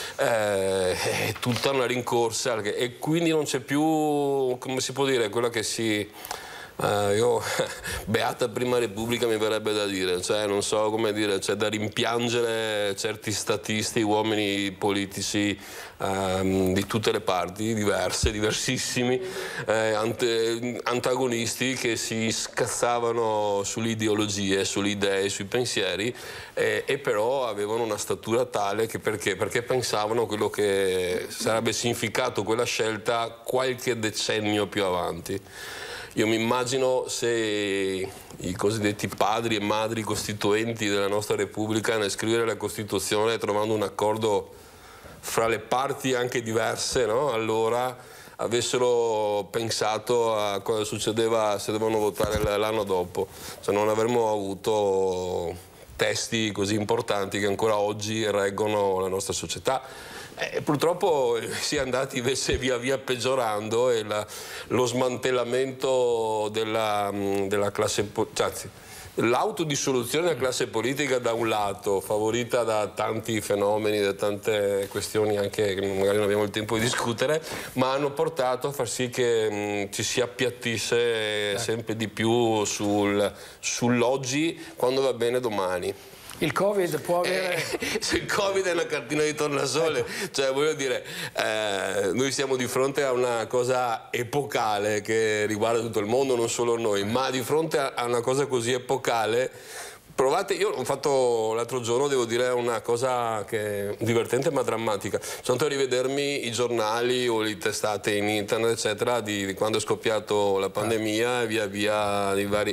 è tutta una rincorsa, e quindi non c'è più, come si può dire, quella che io beata prima Repubblica mi verrebbe da dire, cioè non so come dire, c'è da rimpiangere certi statisti, uomini politici di tutte le parti, diversissimi, antagonisti, che si scazzavano sulle ideologie, sulle idee, sui pensieri, e però avevano una statura tale che perché pensavano quello che sarebbe significato quella scelta qualche decennio più avanti. Io mi immagino se i cosiddetti padri e madri costituenti della nostra Repubblica, nel scrivere la Costituzione, trovando un accordo fra le parti anche diverse, no? Allora avessero pensato a cosa succedeva se devono votare l'anno dopo. Cioè, non avremmo avuto testi così importanti che ancora oggi reggono la nostra società. Purtroppo si è andati invece via via peggiorando, e lo smantellamento della classe, cioè, l'autodissoluzione della classe politica da un lato, favorita da tanti fenomeni, da tante questioni anche che magari non abbiamo il tempo di discutere, ma hanno portato a far sì che ci si appiattisse sempre di più sull'oggi, quando va bene domani. Il Covid può avere... Il Covid è una cartina di tornasole, cioè voglio dire, noi siamo di fronte a una cosa epocale che riguarda tutto il mondo, non solo noi, ma di fronte a una cosa così epocale, provate, io ho fatto l'altro giorno, devo dire, una cosa che è divertente ma drammatica, sono andato a rivedermi i giornali o le testate in internet, eccetera, di quando è scoppiato la pandemia e via via di vari...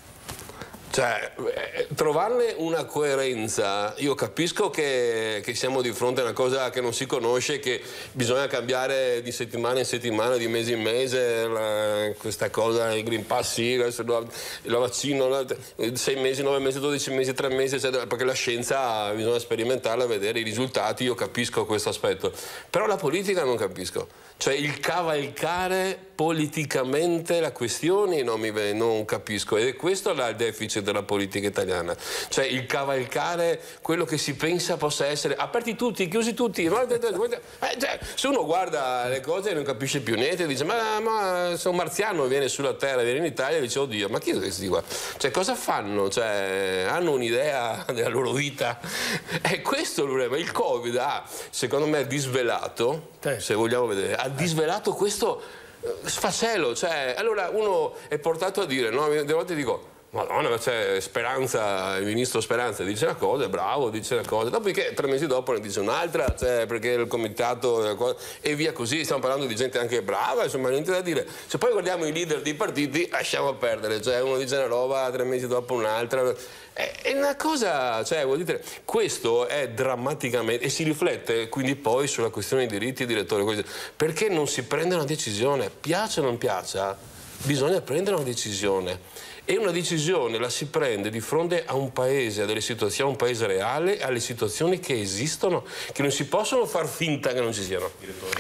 Cioè, trovarne una coerenza, io capisco che siamo di fronte a una cosa che non si conosce, che bisogna cambiare di settimana in settimana, di mese in mese, questa cosa, il Green Pass, sì, il vaccino, 6 mesi, 9 mesi, 12 mesi, 3 mesi, eccetera, perché la scienza bisogna sperimentarla, vedere i risultati, io capisco questo aspetto, però la politica non capisco. Cioè il cavalcare politicamente la questione non capisco, ed è questo il deficit della politica italiana, cioè il cavalcare quello che si pensa possa essere aperti tutti, chiusi tutti, cioè, se uno guarda le cose non capisce più niente, dice ma se un marziano viene sulla terra, viene in Italia e dice oddio, ma chi è questi qua? Cioè cosa fanno? Cioè, hanno un'idea della loro vita? È questo il problema. Il Covid ha, secondo me, disvelato, se vogliamo vedere, ha disvelato questo sfacelo, cioè allora uno è portato a dire, no, delle volte dico Madonna, ma c'è Speranza, il ministro Speranza dice una cosa, è bravo, dice una cosa, dopodiché 3 mesi dopo ne dice un'altra, cioè, perché il comitato e via così, stiamo parlando di gente anche brava, insomma niente da dire. Se poi guardiamo i leader dei partiti lasciamo perdere, cioè uno dice una roba, 3 mesi dopo un'altra, è una cosa, cioè vuol dire, questo è drammaticamente, e si riflette quindi poi sulla questione dei diritti di direttore, perché non si prende una decisione, piaccia o non piaccia, bisogna prendere una decisione. E una decisione la si prende di fronte a un paese, a delle situazioni, a un paese reale, alle situazioni che esistono, che non si possono far finta che non ci siano.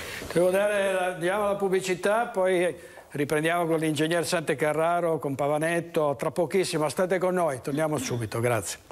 Diamo la pubblicità, poi riprendiamo con l'ingegner Santecarraro, con Pavanetto, tra pochissimo, state con noi, torniamo subito, grazie.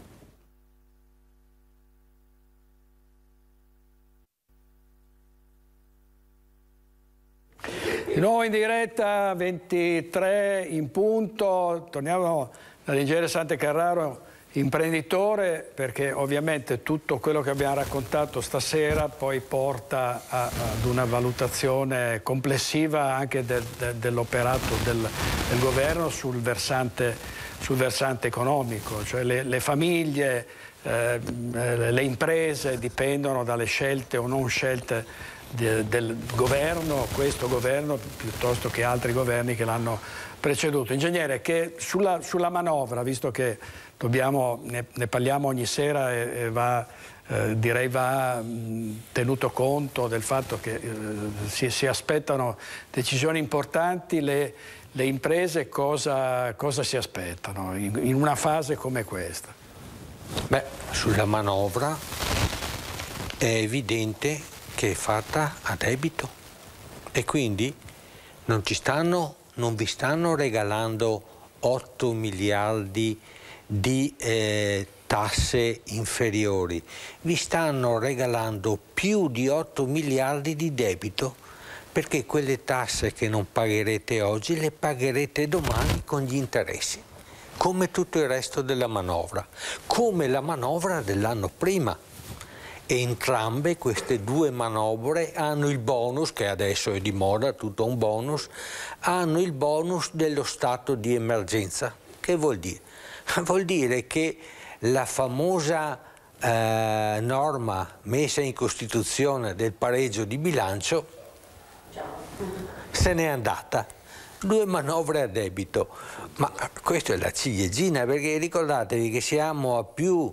Di nuovo in diretta, 23 in punto, torniamo dall'ingegnere Santecarraro, imprenditore, perché ovviamente tutto quello che abbiamo raccontato stasera poi porta ad una valutazione complessiva anche dell'operato del governo sul versante economico, cioè le famiglie, le imprese dipendono dalle scelte o non scelte del governo, questo governo piuttosto che altri governi che l'hanno preceduto. Ingegnere, che sulla manovra, visto che ne parliamo ogni sera e direi va tenuto conto del fatto che si aspettano decisioni importanti, le imprese cosa si aspettano in una fase come questa? Beh, sulla manovra è evidente che è fatta a debito e quindi non vi stanno regalando 8 miliardi di tasse inferiori, vi stanno regalando più di 8 miliardi di debito, perché quelle tasse che non pagherete oggi le pagherete domani con gli interessi, come tutto il resto della manovra, come la manovra dell'anno prima. E entrambe queste due manovre hanno il bonus, che adesso è di moda, tutto un bonus, hanno il bonus dello stato di emergenza. Che vuol dire? Vuol dire che la famosa norma messa in Costituzione del pareggio di bilancio se n'è andata. 2 manovre a debito, ma questo è la ciliegina, perché ricordatevi che siamo a più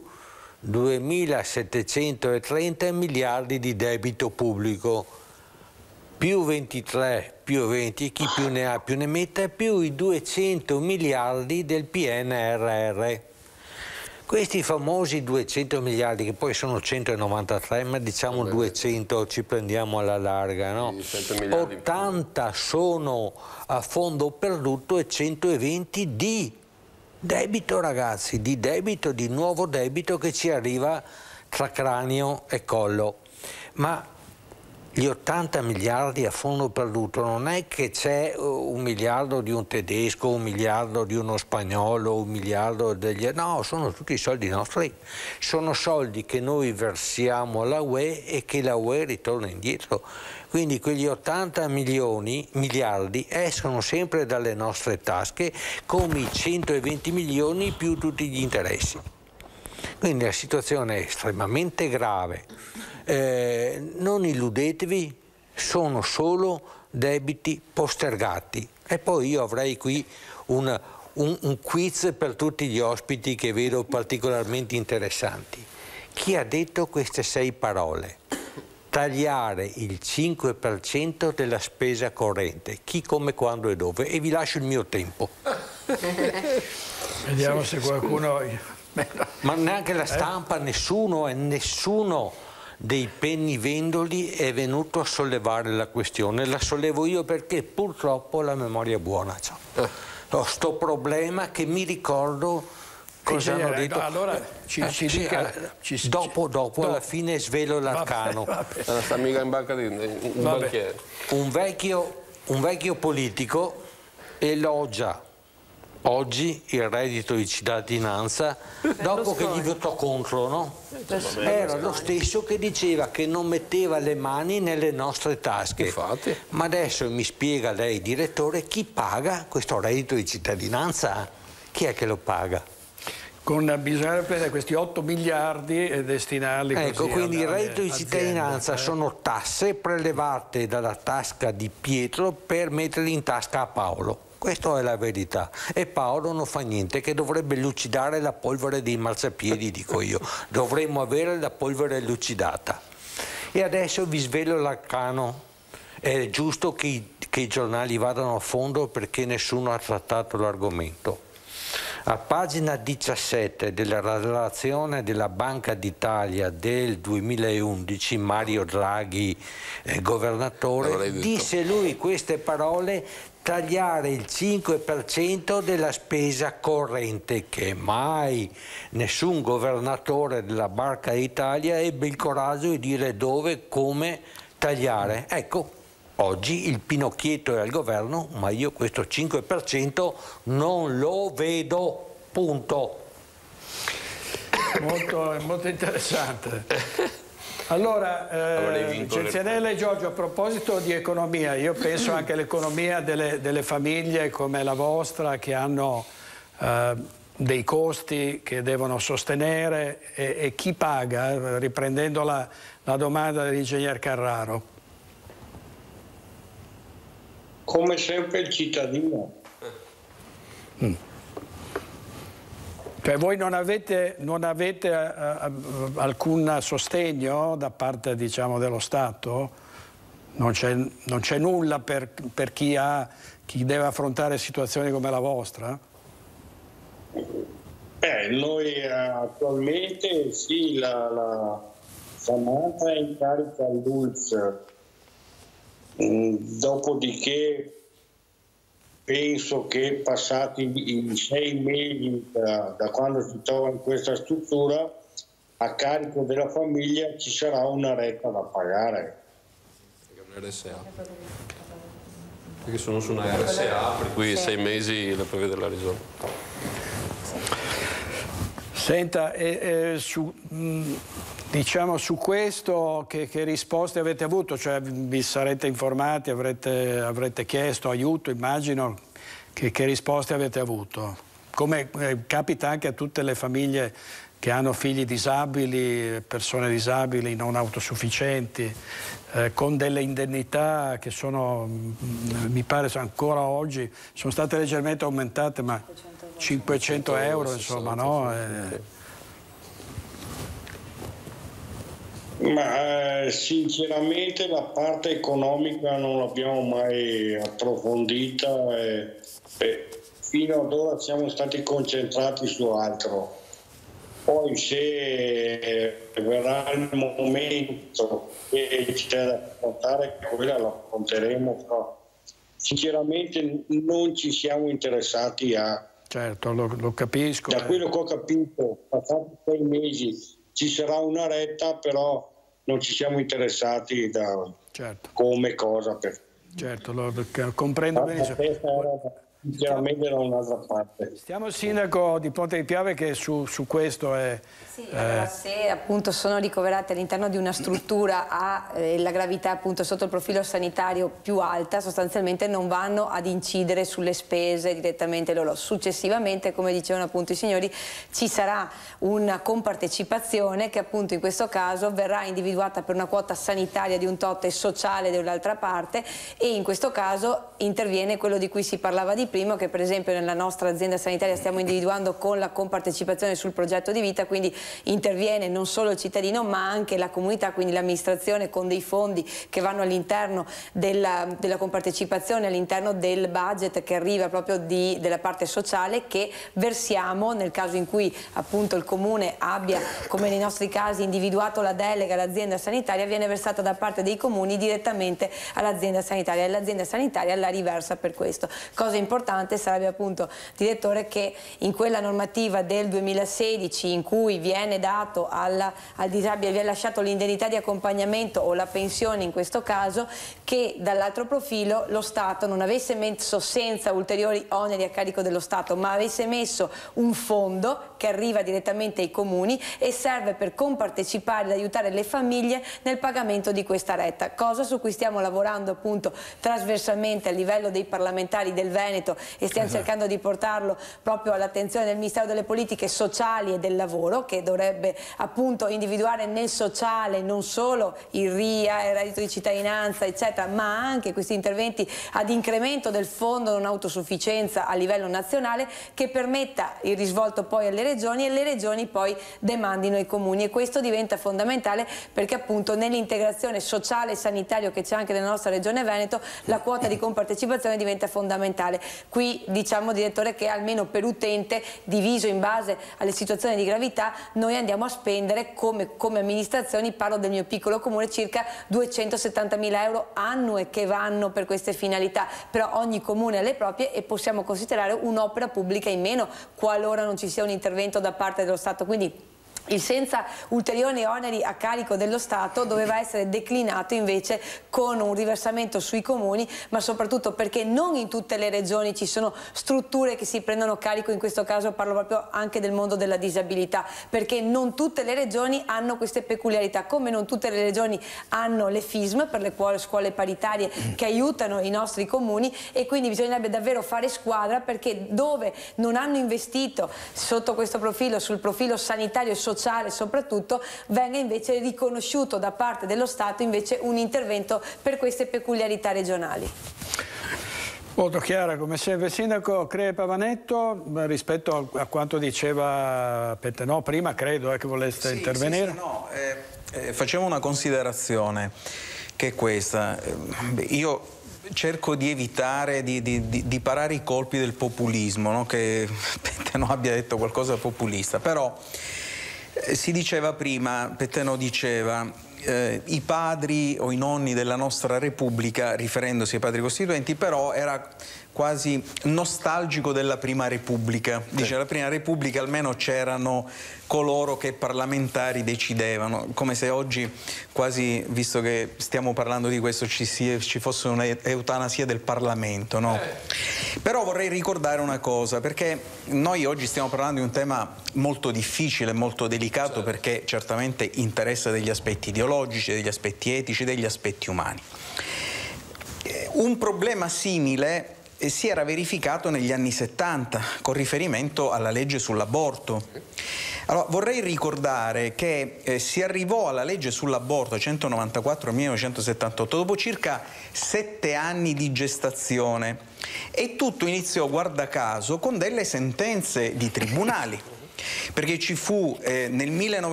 2.730 miliardi di debito pubblico, più 23, più 20, chi più ne ha più ne metta, più i 200 miliardi del PNRR. Questi famosi 200 miliardi, che poi sono 193, ma diciamo 200, ci prendiamo alla larga, no? 80 sono a fondo perduto e 120 di debito, ragazzi, di debito, di nuovo debito che ci arriva tra cranio e collo. Ma gli 80 miliardi a fondo perduto non è che c'è 1 miliardo di un tedesco, 1 miliardo di uno spagnolo, 1 miliardo degli... No, sono tutti soldi nostri. Sono soldi che noi versiamo alla UE e che la UE ritorna indietro. Quindi quegli 80 miliardi escono sempre dalle nostre tasche, come i 120 milioni più tutti gli interessi. Quindi la situazione è estremamente grave. Non illudetevi, sono solo debiti postergati. E poi io avrei qui un quiz per tutti gli ospiti che vedo particolarmente interessanti. Chi ha detto queste 6 parole? Tagliare il 5% della spesa corrente. Chi, come, quando e dove? E vi lascio il mio tempo. Vediamo se qualcuno... Ma neanche la stampa, nessuno dei pennivendoli è venuto a sollevare la questione. La sollevo io perché purtroppo la memoria buona c'ho. Ho sto problema che mi ricordo cosa hanno detto. Allora dopo alla fine svelo l'arcano. Sta mica in banca di un banchiere. Un vecchio politico elogia oggi il reddito di cittadinanza dopo che gli votò contro, no? Era lo stesso che diceva che non metteva le mani nelle nostre tasche. Infatti. Ma adesso mi spiega lei, direttore, chi paga questo reddito di cittadinanza? Chi è che lo paga? Bisogna prendere questi 8 miliardi e destinarli così. Ecco, quindi il reddito di cittadinanza sono tasse prelevate dalla tasca di Pietro per metterli in tasca a Paolo. Questa è la verità. E Paolo non fa niente, che dovrebbe lucidare la polvere dei marciapiedi, dico io. Dovremmo avere la polvere lucidata. E adesso vi svelo l'arcano. È giusto che i giornali vadano a fondo perché nessuno ha trattato l'argomento. A pagina 17 della relazione della Banca d'Italia del 2011, Mario Draghi, governatore, disse lui queste parole: tagliare il 5% della spesa corrente, che mai nessun governatore della Banca d'Italia ebbe il coraggio di dire dove, come tagliare. Ecco, oggi il Pinocchietto è al governo, ma io questo 5% non lo vedo, punto. Molto interessante. Allora, Cenzianella e Giorgio, a proposito di economia, io penso anche all'economia delle famiglie come la vostra, che hanno dei costi che devono sostenere, e chi paga, riprendendo la domanda dell'ingegner Carraro. Come sempre il cittadino. Cioè voi non avete alcun sostegno da parte, diciamo, dello Stato? Non c'è nulla per chi deve affrontare situazioni come la vostra? Noi attualmente sì, la Samantha è in carica all'ULSS, dopodiché penso che passati i 6 mesi da quando si trova in questa struttura, a carico della famiglia ci sarà una retta da pagare. Perché sono su una RSA, per cui 6 mesi la prevede la regione. Senta, diciamo su questo che risposte avete avuto? Cioè vi sarete informati, avrete chiesto aiuto, immagino, che risposte avete avuto? Come capita anche a tutte le famiglie che hanno figli disabili, persone disabili non autosufficienti, con delle indennità che sono, mi pare ancora oggi, sono state leggermente aumentate, ma 500 euro, insomma, no? Ma sinceramente la parte economica non l'abbiamo mai approfondita e fino ad ora siamo stati concentrati su altro. Poi se verrà il momento che c'è da affrontare, quella la affronteremo, però sinceramente non ci siamo interessati a... Certo, lo capisco. Da quello che ho capito, passati 6 mesi ci sarà una retta, però non ci siamo interessati come cosa. Certo, lo comprendo benissimo. Sinceramente da un'altra parte. Stiamo il sindaco di Ponte di Piave che su questo è... Sì, allora, se appunto sono ricoverate all'interno di una struttura ha la gravità appunto sotto il profilo sanitario più alta, sostanzialmente non vanno ad incidere sulle spese direttamente loro. Successivamente, come dicevano appunto i signori, ci sarà una compartecipazione che appunto in questo caso verrà individuata per una quota sanitaria di un tot e sociale dall'altra parte, e in questo caso interviene quello di cui si parlava di prima, che per esempio nella nostra azienda sanitaria stiamo individuando con la compartecipazione sul progetto di vita, quindi interviene non solo il cittadino ma anche la comunità, quindi l'amministrazione, con dei fondi che vanno all'interno della compartecipazione, all'interno del budget che arriva proprio della parte sociale, che versiamo nel caso in cui appunto il comune abbia, come nei nostri casi, individuato la delega all'azienda sanitaria, viene versata da parte dei comuni direttamente all'azienda sanitaria e l'azienda sanitaria la riversa per questo. Cosa importante sarebbe appunto, direttore, che in quella normativa del 2016 in cui viene dato al disabile, viene lasciato l'indennità di accompagnamento o la pensione in questo caso, che dall'altro profilo lo Stato non avesse messo, senza ulteriori oneri a carico dello Stato, ma avesse messo un fondo che arriva direttamente ai comuni e serve per compartecipare ed aiutare le famiglie nel pagamento di questa retta, cosa su cui stiamo lavorando appunto trasversalmente a livello dei parlamentari del Veneto, e stiamo cercando di portarlo proprio all'attenzione del Ministero delle Politiche Sociali e del Lavoro, che dovrebbe appunto individuare nel sociale non solo il RIA, il reddito di cittadinanza eccetera, ma anche questi interventi ad incremento del fondo non autosufficienza a livello nazionale, che permetta il risvolto poi alle regioni e le regioni poi demandino ai comuni, e questo diventa fondamentale perché appunto nell'integrazione sociale e sanitario che c'è anche nella nostra regione Veneto la quota di compartecipazione diventa fondamentale. Qui diciamo, direttore, che almeno per utente, diviso in base alle situazioni di gravità, noi andiamo a spendere come amministrazioni, parlo del mio piccolo comune, circa 270.000 euro annue che vanno per queste finalità, però ogni comune ha le proprie e possiamo considerare un'opera pubblica in meno qualora non ci sia un intervento da parte dello Stato. Quindi il senza ulteriori oneri a carico dello Stato doveva essere declinato invece con un riversamento sui comuni, ma soprattutto perché non in tutte le regioni ci sono strutture che si prendono carico, in questo caso parlo proprio anche del mondo della disabilità, perché non tutte le regioni hanno queste peculiarità, come non tutte le regioni hanno le FISM, per le scuole paritarie che aiutano i nostri comuni, e quindi bisognerebbe davvero fare squadra, perché dove non hanno investito sotto questo profilo, sul profilo sanitario e sociale soprattutto, venga invece riconosciuto da parte dello Stato invece un intervento per queste peculiarità regionali. Molto chiara come sempre. Sindaco Cree Pavanetto, rispetto a quanto diceva Pettenò prima, credo che voleste intervenire. Facciamo una considerazione che è questa. Io cerco di evitare di parare i colpi del populismo, no? Che Pettenò abbia detto qualcosa populista, però si diceva prima, Pettenò diceva, i padri o i nonni della nostra Repubblica, riferendosi ai padri costituenti, però era quasi nostalgico della Prima Repubblica. Dice, la Prima Repubblica almeno c'erano coloro che parlamentari decidevano, come se oggi quasi, visto che stiamo parlando di questo, ci fosse un'eutanasia del Parlamento, no? Però vorrei ricordare una cosa, perché noi oggi stiamo parlando di un tema molto difficile, molto delicato, perché certamente interessa degli aspetti ideologici, degli aspetti etici, degli aspetti umani. Un problema simile si era verificato negli anni 70 con riferimento alla legge sull'aborto. Allora, vorrei ricordare che si arrivò alla legge sull'aborto 194-1978 dopo circa 7 anni di gestazione, e tutto iniziò, guarda caso, con delle sentenze di tribunali. Perché ci fu nel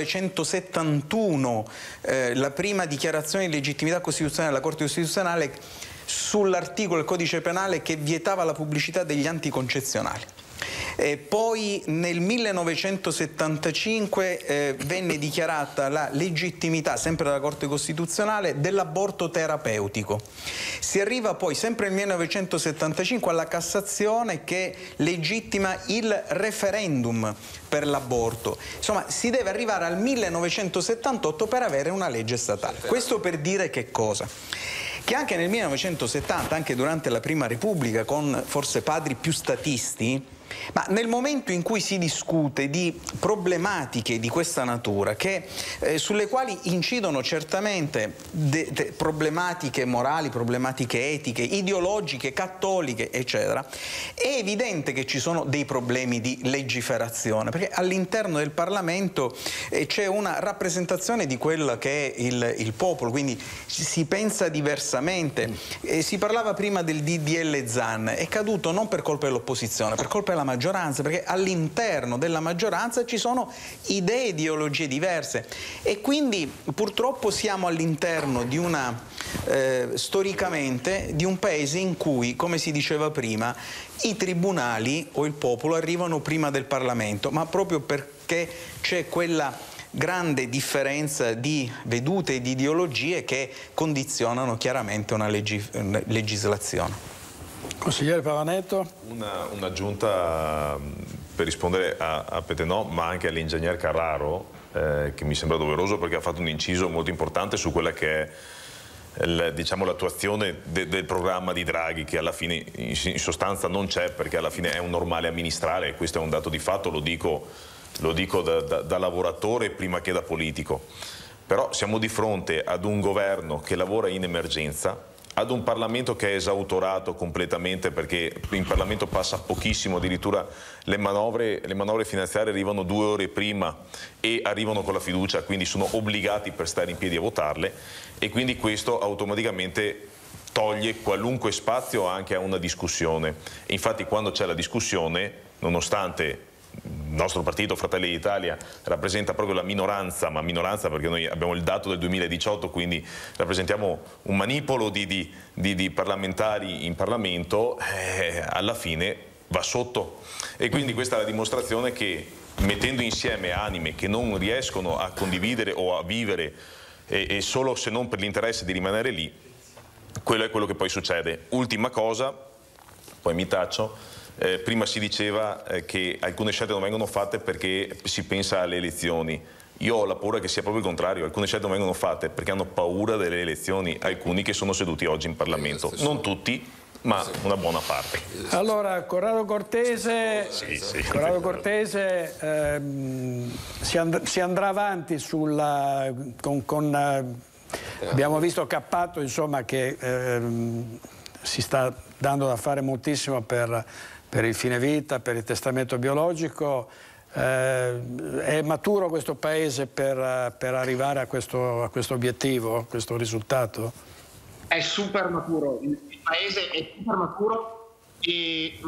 1971 la prima dichiarazione di legittimità costituzionale della Corte Costituzionale sull'articolo del Codice Penale che vietava la pubblicità degli anticoncezionali. Poi nel 1975 venne dichiarata la legittimità, sempre dalla Corte Costituzionale, dell'aborto terapeutico. Si arriva poi sempre nel 1975 alla Cassazione che legittima il referendum per l'aborto. Insomma, si deve arrivare al 1978 per avere una legge statale. Questo per dire che cosa? Che anche nel 1970, anche durante la Prima Repubblica, con forse padri più statisti, ma nel momento in cui si discute di problematiche di questa natura, sulle quali incidono certamente problematiche morali, problematiche etiche, ideologiche, cattoliche, eccetera, è evidente che ci sono dei problemi di legiferazione, perché all'interno del Parlamento c'è una rappresentazione di quello che è il popolo, quindi si pensa diversamente. Si parlava prima del DDL Zan, è caduto non per colpa dell'opposizione, per colpa della maggioranza, perché all'interno della maggioranza ci sono idee e ideologie diverse e quindi purtroppo siamo all'interno di storicamente di un paese in cui, come si diceva prima, i tribunali o il popolo arrivano prima del Parlamento, ma proprio perché c'è quella grande differenza di vedute e di ideologie che condizionano chiaramente una legislazione. Consigliere Pavanetto? Un'aggiunta per rispondere a Petenò, ma anche all'ingegner Carraro, che mi sembra doveroso perché ha fatto un inciso molto importante su quella che è diciamo, l'attuazione del programma di Draghi, che alla fine in sostanza non c'è, perché alla fine è un normale amministrare, e questo è un dato di fatto, lo dico da lavoratore prima che da politico. Però siamo di fronte ad un governo che lavora in emergenza, ad un Parlamento che è esautorato completamente, perché in Parlamento passa pochissimo, addirittura le manovre finanziarie arrivano 2 ore prima e arrivano con la fiducia, quindi sono obbligati per stare in piedi a votarle, e quindi questo automaticamente toglie qualunque spazio anche a una discussione. E infatti quando c'è la discussione, nonostante il nostro partito Fratelli d'Italia rappresenta proprio la minoranza, ma minoranza perché noi abbiamo il dato del 2018, quindi rappresentiamo un manipolo di parlamentari in Parlamento, alla fine va sotto. E quindi questa è la dimostrazione che, mettendo insieme anime che non riescono a condividere o a vivere, e solo se non per l'interesse di rimanere lì, quello è quello che poi succede. Ultima cosa, poi mi taccio. Prima si diceva che alcune scelte non vengono fatte perché si pensa alle elezioni. Io ho la paura che sia proprio il contrario, alcune scelte non vengono fatte perché hanno paura delle elezioni, alcuni che sono seduti oggi in Parlamento, non tutti, ma una buona parte. Allora, Corrado Cortese, Corrado Cortese si andrà avanti abbiamo visto Cappato, insomma, che si sta dando da fare moltissimo per il fine vita, per il testamento biologico. È maturo questo Paese per arrivare a questo obiettivo, a questo risultato? È super maturo, il Paese è super maturo e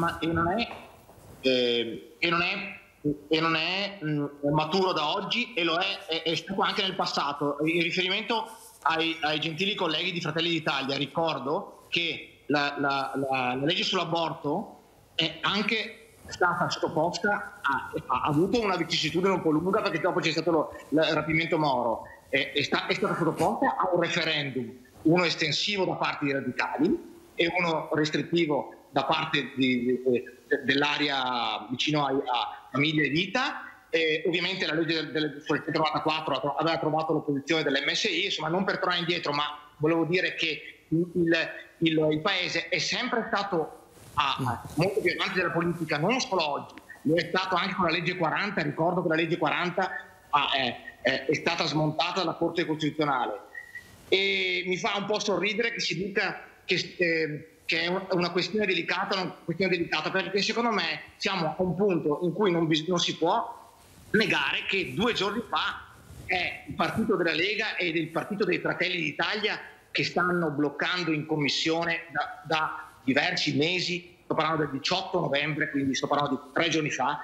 non è maturo da oggi, e lo è stato anche nel passato. In riferimento ai gentili colleghi di Fratelli d'Italia, ricordo che la legge sull'aborto è anche stata sottoposta, ha avuto una vicissitudine un po' lunga, perché dopo c'è stato il rapimento Moro, è stata sottoposta a un referendum, uno estensivo da parte dei radicali e uno restrittivo da parte dell'area vicino a famiglia e vita. Ovviamente la legge del 194 aveva trovato l'opposizione dell'MSI, insomma, non per tornare indietro, ma volevo dire che il Paese è sempre stato molto più avanti della politica, non solo oggi, lo è stato anche con la legge 40. Ricordo che la legge 40 è stata smontata dalla Corte Costituzionale, e mi fa un po' sorridere che si dica che è una questione delicata, perché secondo me siamo a un punto in cui non si può negare che 2 giorni fa è il partito della Lega ed il partito dei Fratelli d'Italia che stanno bloccando in commissione da diversi mesi, sto parlando del 18 novembre, quindi sto parlando di 3 giorni fa,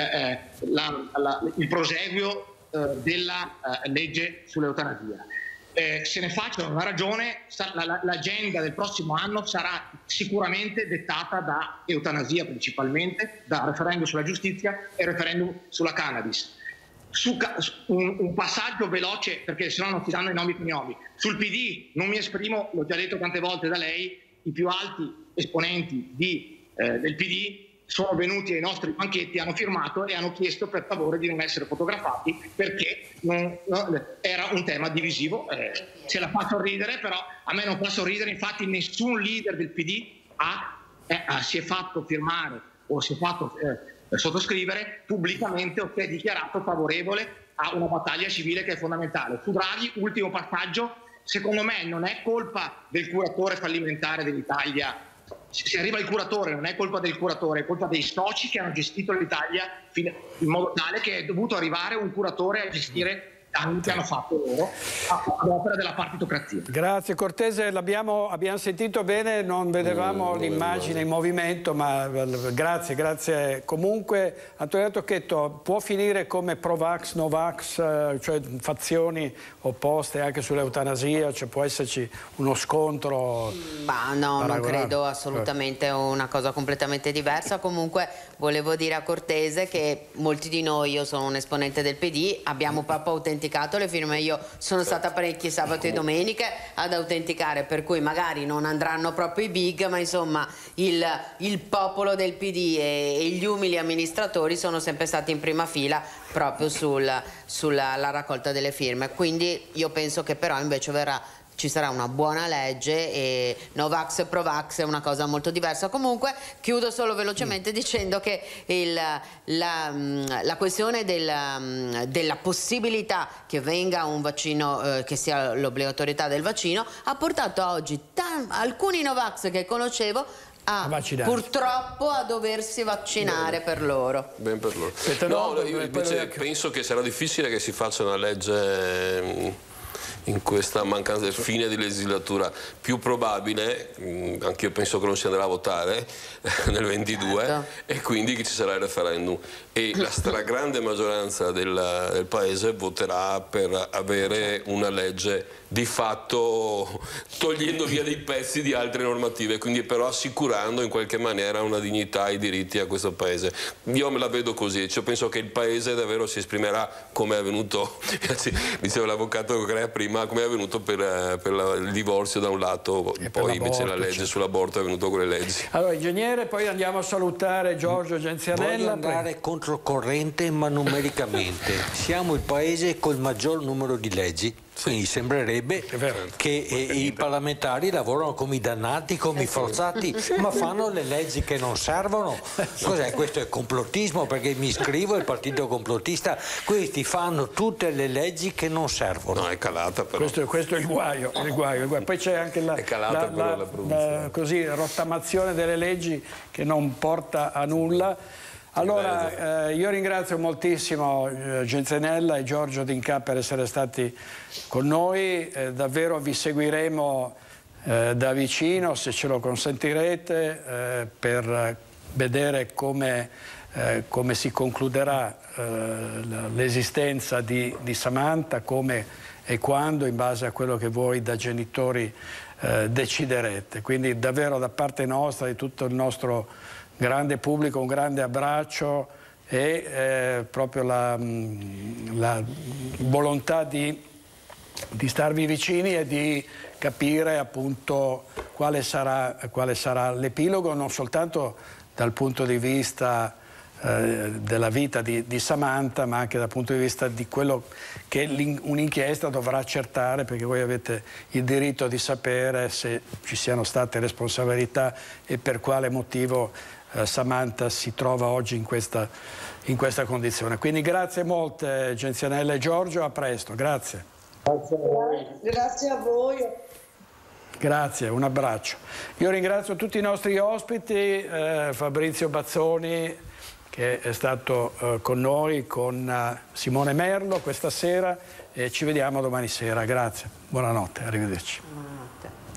il proseguio della legge sull'eutanasia. se ne facciano una ragione, l'agenda del prossimo anno sarà sicuramente dettata da eutanasia principalmente, da referendum sulla giustizia e referendum sulla cannabis. Un passaggio veloce, perché se no non ti danno i nomi e cognomi. Sul PD non mi esprimo, l'ho già detto tante volte da lei, i più alti esponenti del PD sono venuti ai nostri banchetti, hanno firmato e hanno chiesto per favore di non essere fotografati perché era un tema divisivo. Ce la fa sorridere, però a me non fa sorridere, infatti nessun leader del PD si è fatto firmare o si è fatto sottoscrivere pubblicamente o si è dichiarato favorevole a una battaglia civile che è fondamentale. Su Draghi, ultimo passaggio, secondo me non è colpa del curatore fallimentare dell'Italia. Se arriva il curatore non è colpa del curatore, è colpa dei soci che hanno gestito l'Italia in modo tale che è dovuto arrivare un curatore a gestire danni che hanno fatto loro ad opera della partitocrazia. Grazie Cortese, abbiamo sentito bene, non vedevamo l'immagine in movimento, ma grazie. Comunque Antonio Tocchetto, può finire come Provax, Novax, cioè fazioni opposte anche sull'eutanasia, cioè può esserci uno scontro? Ma no, non credo, assolutamente, è una cosa completamente diversa. Comunque volevo dire a Cortese che molti di noi, io sono un esponente del PD, abbiamo proprio autenticato le firme. Io sono stata parecchie sabato e domeniche ad autenticare, per cui magari non andranno proprio i big, ma insomma il popolo del PD e gli umili amministratori sono sempre stati in prima fila proprio sulla raccolta delle firme. Quindi io penso che però invece ci sarà una buona legge, e Novax e Provax è una cosa molto diversa. Comunque chiudo solo velocemente dicendo che la questione della possibilità che venga un vaccino, che sia l'obbligatorietà del vaccino, ha portato oggi alcuni Novax che conoscevo purtroppo a doversi vaccinare per loro. Ben per loro. No, io invece penso che sarà difficile che si faccia una legge in questa mancanza del fine di legislatura. Più probabile, anche io penso che non si andrà a votare nel 22, e quindi che ci sarà il referendum, e la stragrande maggioranza del paese voterà per avere una legge di fatto togliendo via dei pezzi di altre normative, quindi però assicurando in qualche maniera una dignità e i diritti a questo paese. Io me la vedo così, cioè penso che il paese davvero si esprimerà come è avvenuto, diceva l'avvocato Crea prima, come è avvenuto per il divorzio da un lato, e poi invece la legge sull'aborto è avvenuto con le leggi. Allora ingegnere, poi andiamo a salutare Giorgio Genzianella. Voglio andare controcorrente ma numericamente. Siamo il paese col maggior numero di leggi. Quindi sembrerebbe che i parlamentari lavorano come i dannati, come i forzati, ma fanno le leggi che non servono. Cos'è? Questo è complottismo, perché mi iscrivo al partito complottista. Questi fanno tutte le leggi che non servono. No, è calata però. Questo è il guaio. Poi c'è anche la rottamazione delle leggi che non porta a nulla. Allora, io ringrazio moltissimo Genzianella e Giorgio D'Inca per essere stati con noi, davvero vi seguiremo da vicino, se ce lo consentirete, per vedere come si concluderà l'esistenza di Samantha, come e quando, in base a quello che voi da genitori deciderete. Quindi davvero da parte nostra, di tutto il nostro grande pubblico, un grande abbraccio e proprio la volontà di starvi vicini e di capire appunto quale sarà l'epilogo, non soltanto dal punto di vista della vita di Samantha, ma anche dal punto di vista di quello che un'inchiesta dovrà accertare, perché voi avete il diritto di sapere se ci siano state responsabilità e per quale motivo Samantha si trova oggi in questa condizione. Quindi grazie molte Genzianella e Giorgio, a presto, grazie. Grazie a voi. Grazie, un abbraccio. Io ringrazio tutti i nostri ospiti, Fabrizio Bazzoni che è stato con noi, con Simone Merlo questa sera, e ci vediamo domani sera. Grazie, buonanotte, arrivederci. Buonanotte.